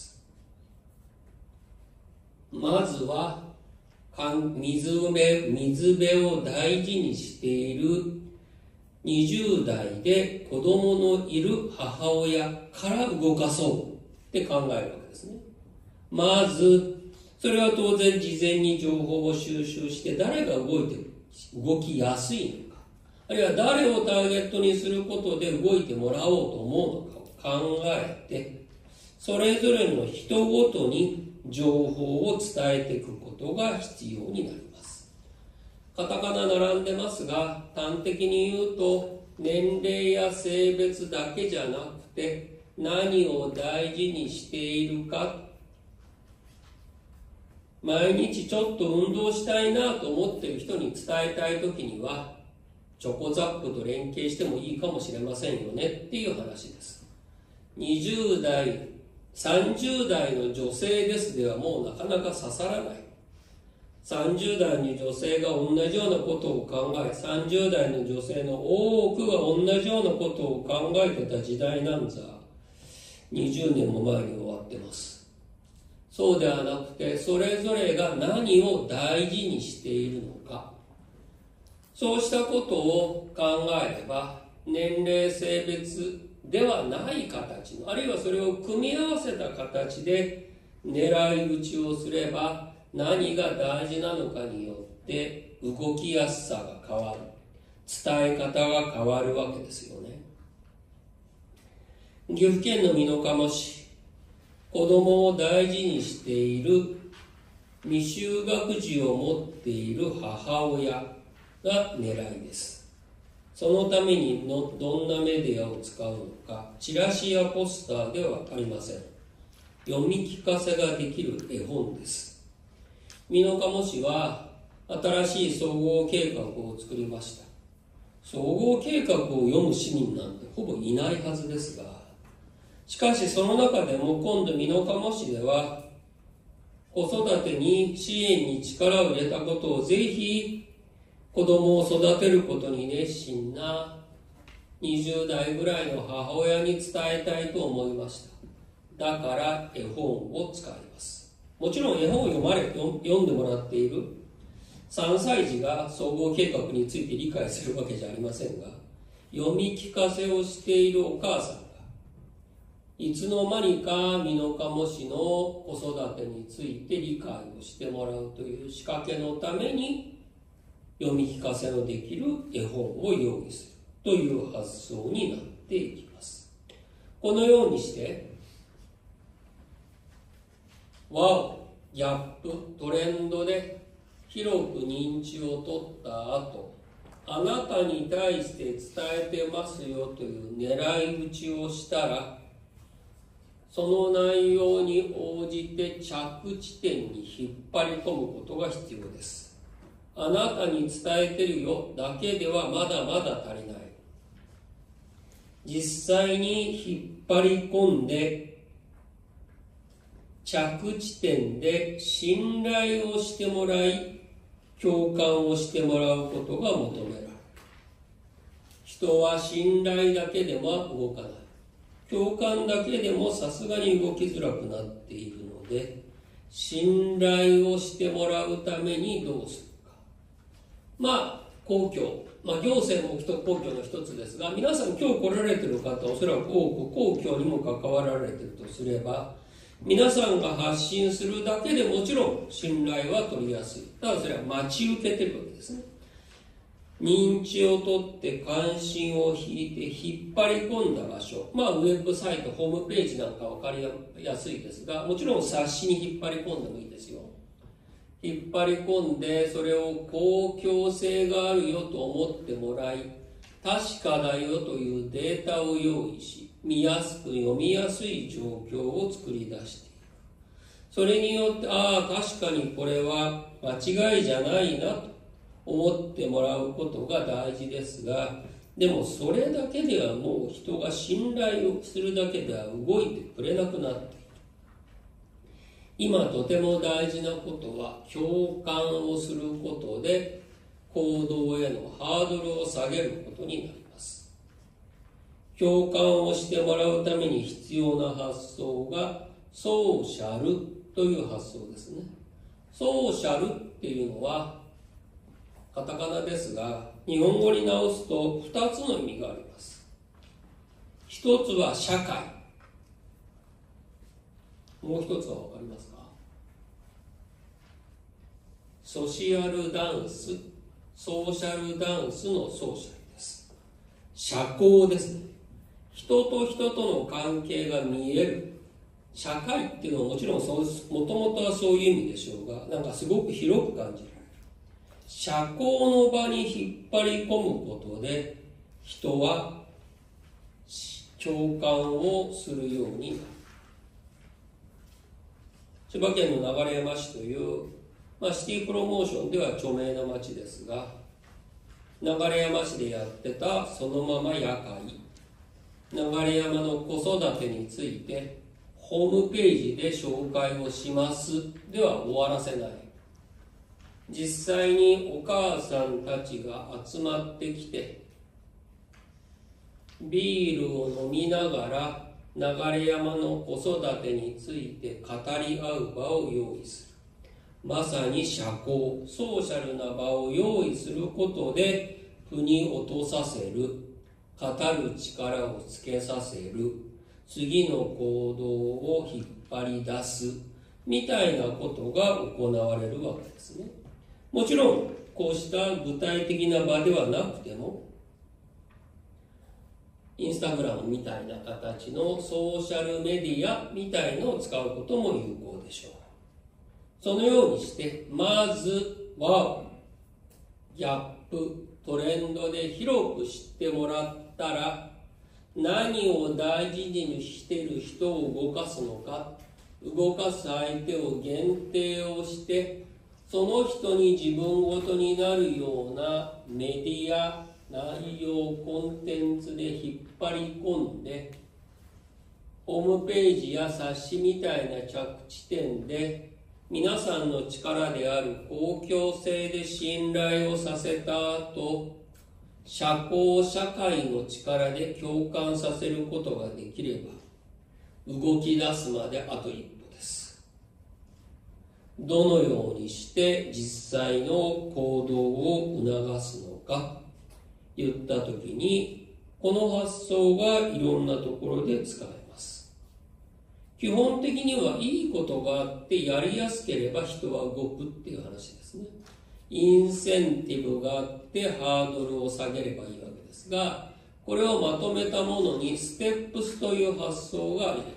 まずは水辺、水辺を大事にしているにじゅう代で子供のいる母親から動かそうって考えるわけですね。まず、それは当然事前に情報を収集して誰が動いて動きやすいのか、あるいは誰をターゲットにすることで動いてもらおうと思うのかを考えて、それぞれの人ごとに情報を伝えていくことが必要になります。カタカナ並んでますが、端的に言うと年齢や性別だけじゃなくて何を大事にしているか、毎日ちょっと運動したいなと思っている人に伝えたいときにはチョコザップと連携してもいいかもしれませんよねっていう話です。にじゅう代、さんじゅう代の女性ですではもうなかなか刺さらない。さんじゅう代に女性が同じようなことを考え、さんじゅう代の女性の多くが同じようなことを考えてた時代なんざにじゅうねんも前に終わってます。そうではなくて、それぞれが何を大事にしているのか、そうしたことを考えれば、年齢性別ではない形の、あるいはそれを組み合わせた形で狙い撃ちをすれば、何が大事なのかによって動きやすさが変わる、伝え方が変わるわけですよね。岐阜県の美濃加茂市、子供を大事にしている未就学児を持っている母親が狙いです。そのためにのどんなメディアを使うのか、チラシやポスターではありません。 読み聞かせができる絵本です。美濃加茂市は新しい総合計画を作りました。総合計画を読む市民なんてほぼいないはずですが、しかしその中でも今度美濃加茂市では子育てに支援に力を入れたことをぜひ子供を育てることに熱心なにじゅう代ぐらいの母親に伝えたいと思いました。だから絵本を使います。もちろん絵本を読まれ読んでもらっているさんさい児が総合計画について理解するわけじゃありませんが、読み聞かせをしているお母さんがいつの間にか美濃加茂市の子育てについて理解をしてもらうという仕掛けのために読み聞かせのできる絵本を用意するという発想になっていきます。このようにしてワオ、ギャップ、トレンドで広く認知を取った後、あなたに対して伝えてますよという狙い撃ちをしたら、その内容に応じて着地点に引っ張り込むことが必要です。あなたに伝えてるよだけではまだまだ足りない。実際に引っ張り込んで着地点で信頼をしてもらい、共感をしてもらうことが求められる。人は信頼だけでは動かない。共感だけでもさすがに動きづらくなっているので、信頼をしてもらうためにどうするか。まあ、公共、まあ、行政も公共の一つですが、皆さん今日来られている方、おそらく多く公共にも関わられているとすれば、皆さんが発信するだけでもちろん信頼は取りやすい。ただそれは待ち受けてるわけですね。認知を取って関心を引いて引っ張り込んだ場所、まあウェブサイト、ホームページなんか分かりやすいですが、もちろん冊子に引っ張り込んでもいいですよ。引っ張り込んでそれを公共性があるよと思ってもらい、確かだよというデータを用意し、見やすく読みやすい状況を作り出していく。それによって、ああ確かにこれは間違いじゃないなと思ってもらうことが大事ですが、でもそれだけではもう人が信頼をするだけでは動いてくれなくなっている。今とても大事なことは共感をすることで行動へのハードルを下げることになります。共感をしてもらうために必要な発想がソーシャルという発想ですね。ソーシャルっていうのはカタカナですが、日本語に直すとふたつの意味があります。ひとつは社会。もう一つは分かりますか？ソシアルダンス、ソーシャルダンスのソーシャルです。社交ですね。人と人との関係が見える。社会っていうのはもちろんそう、もともとはそういう意味でしょうが、なんかすごく広く感じる。社交の場に引っ張り込むことで人は共感をするようになる。千葉県の流山市という、まあ、シティプロモーションでは著名な町ですが、流山市でやってたそのまま夜会、流山の子育てについてホームページで紹介をしますでは終わらせない。実際にお母さんたちが集まってきてビールを飲みながら流山の子育てについて語り合う場を用意する。まさに社交、ソーシャルな場を用意することで腑に落とさせる、語る力をつけさせる、次の行動を引っ張り出すみたいなことが行われるわけですね。もちろんこうした具体的な場ではなくても、インスタグラムみたいな形のソーシャルメディアみたいのを使うことも有効でしょう。そのようにしてまずはギャップ、トレンドで広く知ってもらったら、何を大事にしている人を動かすのか、 動かす相手を限定をして、その人に自分ごとになるようなメディア、内容、コンテンツで引っ張り込んで、ホームページや冊子みたいな着地点で、皆さんの力である公共性で信頼をさせた後、社交社会の力で共感させることができれば、動き出すまであと一歩です。どのようにして実際の行動を促すのか言ったときに、この発想がいろんなところで使えます。基本的にはいいことがあってやりやすければ人は動くっていう話ですね。インセンティブがあってハードルを下げればいいわけですが、これをまとめたものにステップスという発想があります。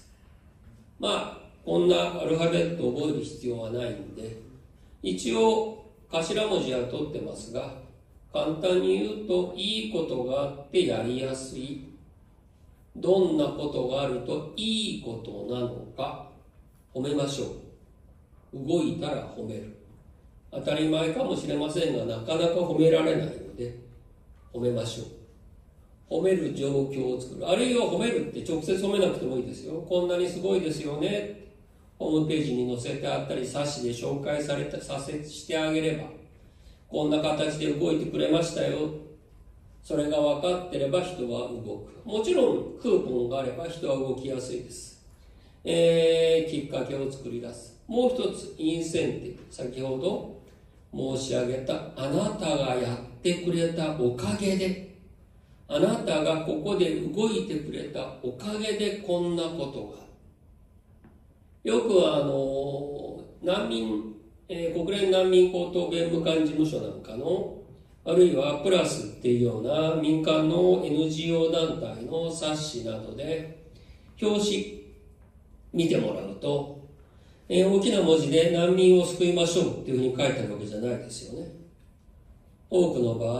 まあこんなアルファベットを覚える必要はないんで、一応頭文字は取ってますが、簡単に言うと、いいことがあってやりやすい、どんなことがあるといいことなのか褒めましょう。動いたら褒める。当たり前かもしれませんが、なかなか褒められないので褒めましょう。褒める状況を作る。あるいは褒めるって直接褒めなくてもいいですよ。こんなにすごいですよね。ホームページに載せてあったり、冊子で紹介されたさせしてあげれば、こんな形で動いてくれましたよ。それが分かってれば人は動く。もちろんクーポンがあれば人は動きやすいです。えー、きっかけを作り出す。もう一つ、インセンティブ。先ほど申し上げた、あなたがやってくれたおかげで、あなたがここで動いてくれたおかげでこんなことが。よくあの難民、えー、国連難民高等弁務官事務所なんかの、あるいはプラスっていうような民間の エヌジーオー 団体の冊子などで表紙見てもらうと、えー、大きな文字で難民を救いましょうっていうふうに書いてあるわけじゃないですよね。多くの場合、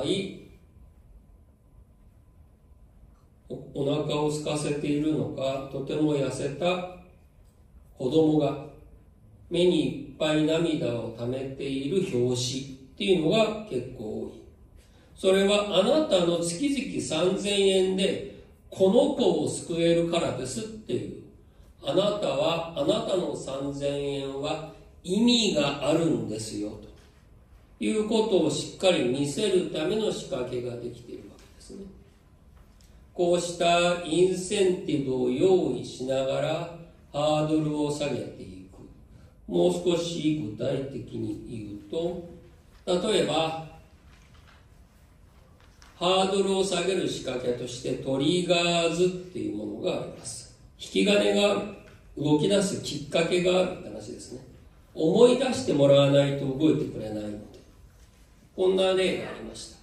お腹を空かせているのか、とても痩せた子供が目にいっぱい涙をためている表紙っていうのが結構多い。それはあなたの月々さんぜんえんでこの子を救えるからですっていう。あなたは、あなたのさんぜんえんは意味があるんですよということをしっかり見せるための仕掛けができているわけですね。こうしたインセンティブを用意しながらハードルを下げていく。もう少し具体的に言うと、例えばハードルを下げる仕掛けとしてトリガーズっていうものがあります。引き金がある、動き出すきっかけがあるって話ですね。思い出してもらわないと動いてくれないので、こんな例がありました。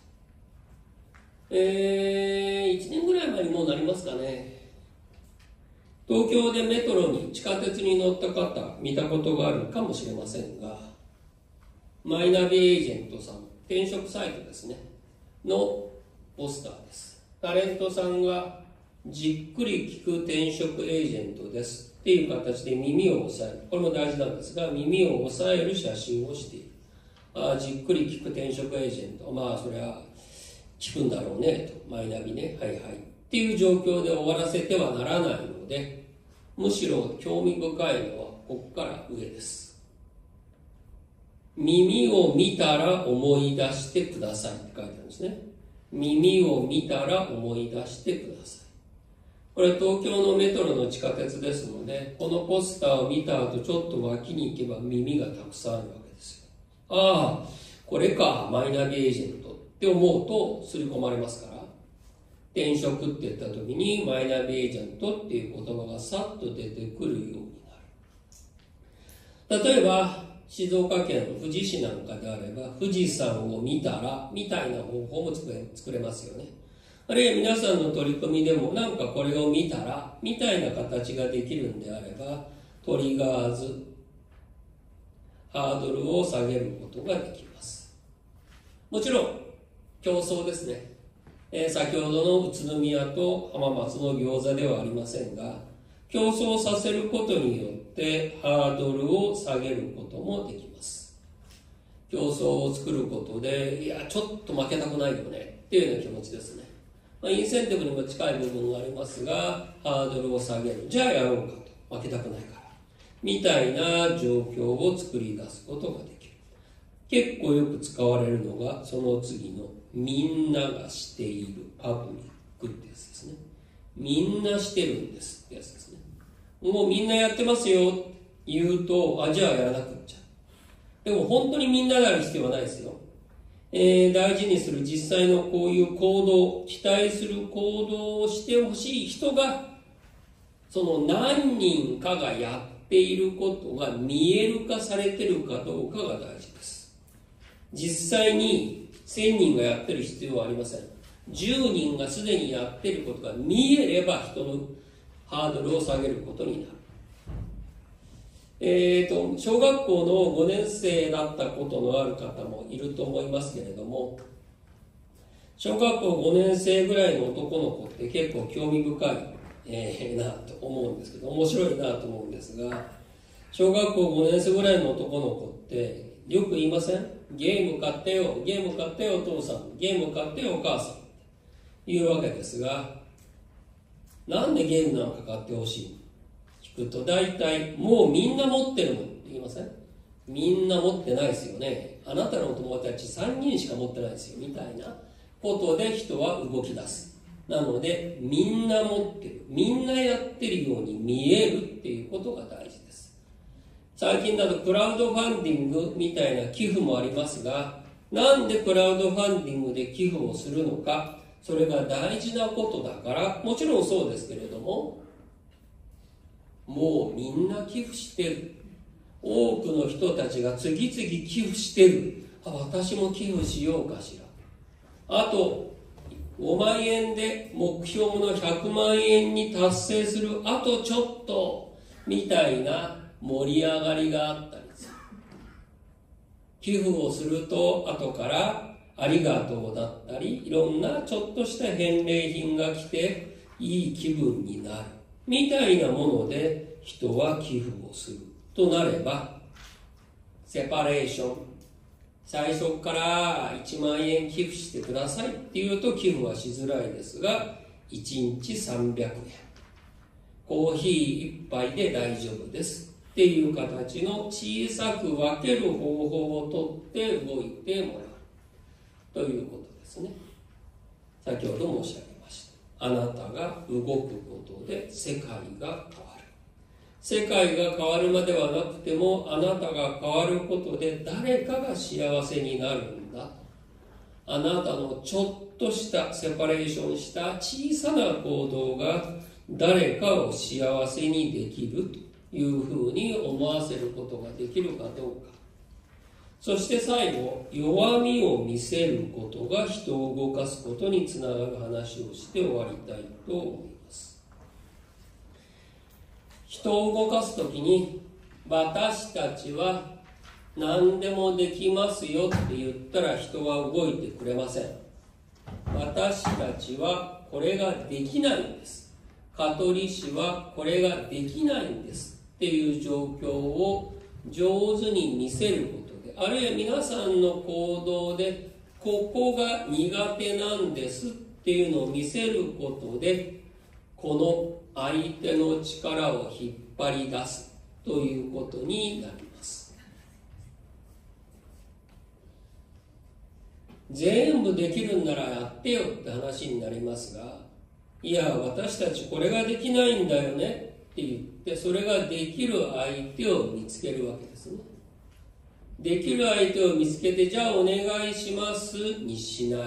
えー、いちねんぐらい前にもうなりますかね。東京でメトロに地下鉄に乗った方見たことがあるかもしれませんが、マイナビエージェントさん、転職サイトですねのポスターです。タレントさんがじっくり聞く転職エージェントですっていう形で耳を押さえる、これも大事なんですが、耳を押さえる写真をしている。ああ、じっくり聞く転職エージェント、まあそれは聞くんだろうねと、マイナビね、はいはいっていう状況で終わらせてはならないので、むしろ興味深いのはここから上です。耳を見たら思い出してくださいって書いてあるんですね。耳を見たら思い出してください。これは東京のメトロの地下鉄ですので、このポスターを見た後ちょっと脇に行けば耳がたくさんあるわけですよ。ああ、これか、マイナビエージェントって思うと刷り込まれますから、転職って言った時にマイナビエージェントっていう言葉がさっと出てくるようになる。例えば静岡県の富士市なんかであれば、富士山を見たらみたいな方法も作れ、作れますよね。あるいは皆さんの取り組みでも、なんかこれを見たらみたいな形ができるんであれば、トリガーズ、ハードルを下げることができます。もちろん競争ですね。えー、先ほどの宇都宮と浜松の餃子ではありませんが、 競争させることによってハードルを下げることもできます。競争を作ることで、いや、ちょっと負けたくないよねっていうような気持ちですね。まあ、インセンティブにも近い部分がありますが、ハードルを下げる。じゃあやろうかと。負けたくないから。みたいな状況を作り出すことができる。結構よく使われるのが、その次のみんながしているパブリックってやつですね。みんなしてるんですってやつですね。もうみんなやってますよって言うと、あ、じゃあやらなくっちゃ。でも本当にみんなである必要はないですよ。えー、大事にする実際のこういう行動、期待する行動をしてほしい人が、その何人かがやっていることが見える化されてるかどうかが大事です。実際にせんにんがやってる必要はありません。じゅうにんがすでにやっていることが見えれば人のハードルを下げることになる。えーと、小学校のごねん生だったことのある方もいると思いますけれども、小学校ごねん生ぐらいの男の子って結構興味深い、えー、なと思うんですけど、面白いなと思うんですが、小学校ごねん生ぐらいの男の子ってよく言いません？ゲーム買ってよ、ゲーム買ってよお父さん、ゲーム買ってよお母さんっていうわけですが、なんでゲームなんか買ってほしいの？聞くと大体、もうみんな持ってるもんって言いません？みんな持ってないですよね。あなたのお友達さんにんしか持ってないですよみたいなことで人は動き出す。なのでみんな持ってる、みんなやってるように見えるっていうことが大事です。最近だとクラウドファンディングみたいな寄付もありますが、なんでクラウドファンディングで寄付をするのか、それが大事なことだから、もちろんそうですけれども、もうみんな寄付してる。多くの人たちが次々寄付してる。あ、私も寄付しようかしら。あと、ごまんえんで目標のひゃくまんえんに達成する。あとちょっと、みたいな盛り上がりがあったりする。寄付をすると、後からありがとうだったり、いろんなちょっとした返礼品が来て、いい気分になる。みたいなもので人は寄付をするとなれば、セパレーション、最初からいちまんえん寄付してくださいっていうと寄付はしづらいですが、いちにちさんびゃくえん、コーヒーいっぱいで大丈夫ですっていう形の小さく分ける方法をとって動いてもらうということですね。先ほど申し上げました。あなたが動くことで世界が変わる。世界が変わるまではなくても、あなたが変わることで誰かが幸せになるんだ。あなたのちょっとしたセパレーションした小さな行動が誰かを幸せにできるというふうに思わせることができるかどうか。そして最後、弱みを見せることが人を動かすことにつながる話をして終わりたいと思います。人を動かすときに、私たちは何でもできますよって言ったら人は動いてくれません。私たちはこれができないんです。香取市はこれができないんですっていう状況を上手に見せること。あるいは皆さんの行動でここが苦手なんですっていうのを見せることで、この相手の力を引っ張り出すということになります。全部できるんならやってよって話になりますが、いや私たちこれができないんだよねって言って、それができる相手を見つけるわけですね。できる相手を見つけて、じゃあお願いしますにしない。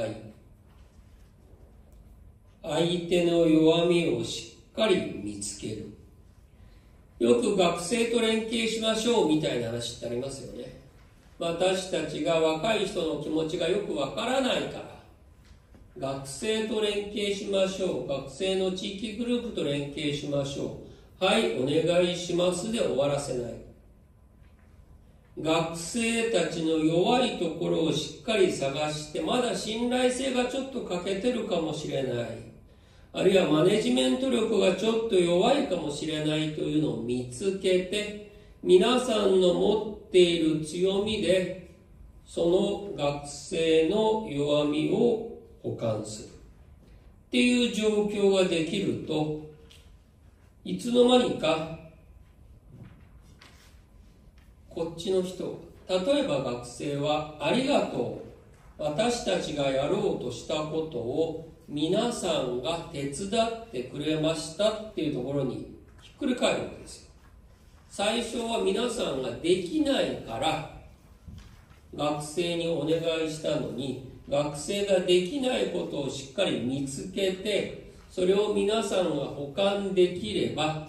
相手の弱みをしっかり見つける。よく学生と連携しましょうみたいな話ってありますよね。私たちが若い人の気持ちがよくわからないから、学生と連携しましょう。学生の地域グループと連携しましょう。はい、お願いしますで終わらせない。学生たちの弱いところをしっかり探して、まだ信頼性がちょっと欠けてるかもしれない。 あるいはマネジメント力がちょっと弱いかもしれないというのを見つけて、皆さんの持っている強みでその学生の弱みを補完するっていう状況ができると、いつの間にかこっちの人、例えば学生はありがとう、私たちがやろうとしたことを皆さんが手伝ってくれましたっていうところにひっくり返るわけですよ。最初は皆さんができないから学生にお願いしたのに、学生ができないことをしっかり見つけて、それを皆さんが補完できれば、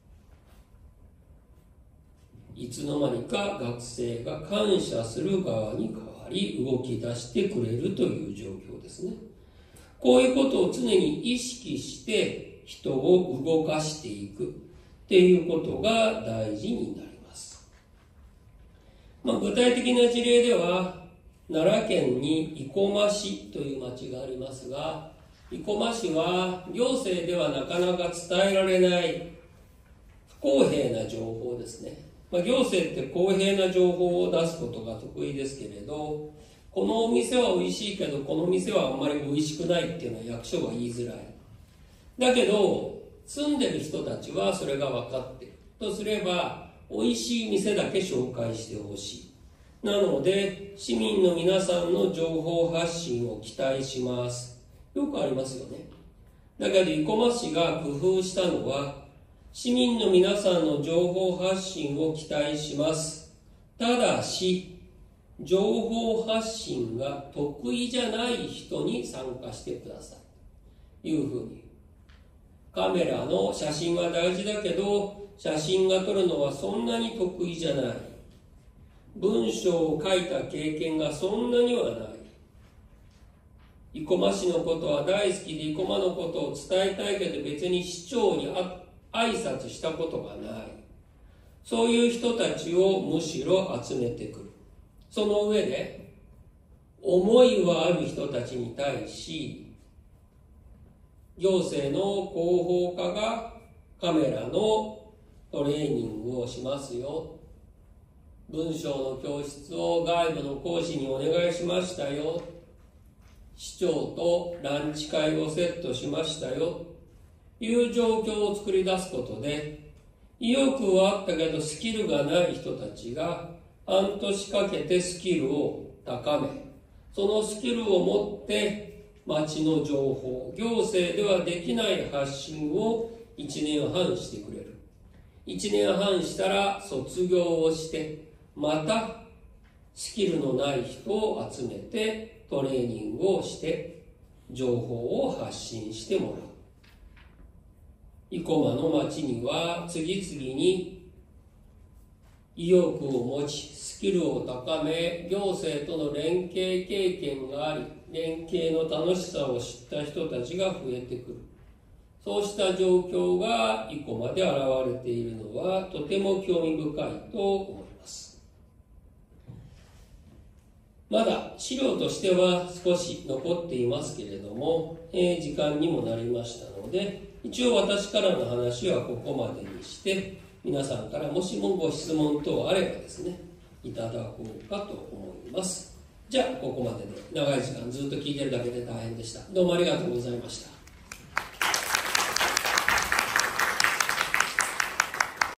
いつの間にか学生が感謝する側に変わり動き出してくれるという状況ですね。こういうことを常に意識して人を動かしていくっていうことが大事になります。まあ、具体的な事例では、奈良県に生駒市という町がありますが、生駒市は行政ではなかなか伝えられない不公平な情報ですね。まあ、行政って公平な情報を出すことが得意ですけれど、このお店は美味しいけどこの店はあんまり美味しくないっていうのは役所が言いづらい。だけど住んでる人たちはそれが分かっているとすれば、美味しい店だけ紹介してほしい。なので市民の皆さんの情報発信を期待します。よくありますよね。だけど生駒市が工夫したのは、市民の皆さんの情報発信を期待します。ただし情報発信が得意じゃない人に参加してくださいというふうに。カメラの写真は大事だけど、写真が撮るのはそんなに得意じゃない。文章を書いた経験がそんなにはない。生駒市のことは大好きで生駒のことを伝えたいけど別に市長に挨拶したことがない。そういう人たちをむしろ集めてくる。その上で思いはある人たちに対し、行政の広報課がカメラのトレーニングをしますよ。文章の教室を外部の講師にお願いしましたよ。市長とランチ会をセットしましたよ。いう状況を作り出すことで、意欲はあったけどスキルがない人たちが半年かけてスキルを高め、そのスキルを持って町の情報、行政ではできない発信をいちねんはんしてくれる。いちねんはんしたら卒業をして、またスキルのない人を集めてトレーニングをして情報を発信してもらう。生駒の町には次々に意欲を持ち、スキルを高め、行政との連携経験があり、連携の楽しさを知った人たちが増えてくる。そうした状況が生駒で現れているのはとても興味深いと思います。まだ資料としては少し残っていますけれども、えー、時間にもなりましたので、一応私からの話はここまでにして、皆さんからもしもご質問等あればですね、いただこうかと思います。じゃあここまでで長い時間ずっと聞いてるだけで大変でした。どうもありがとうございました。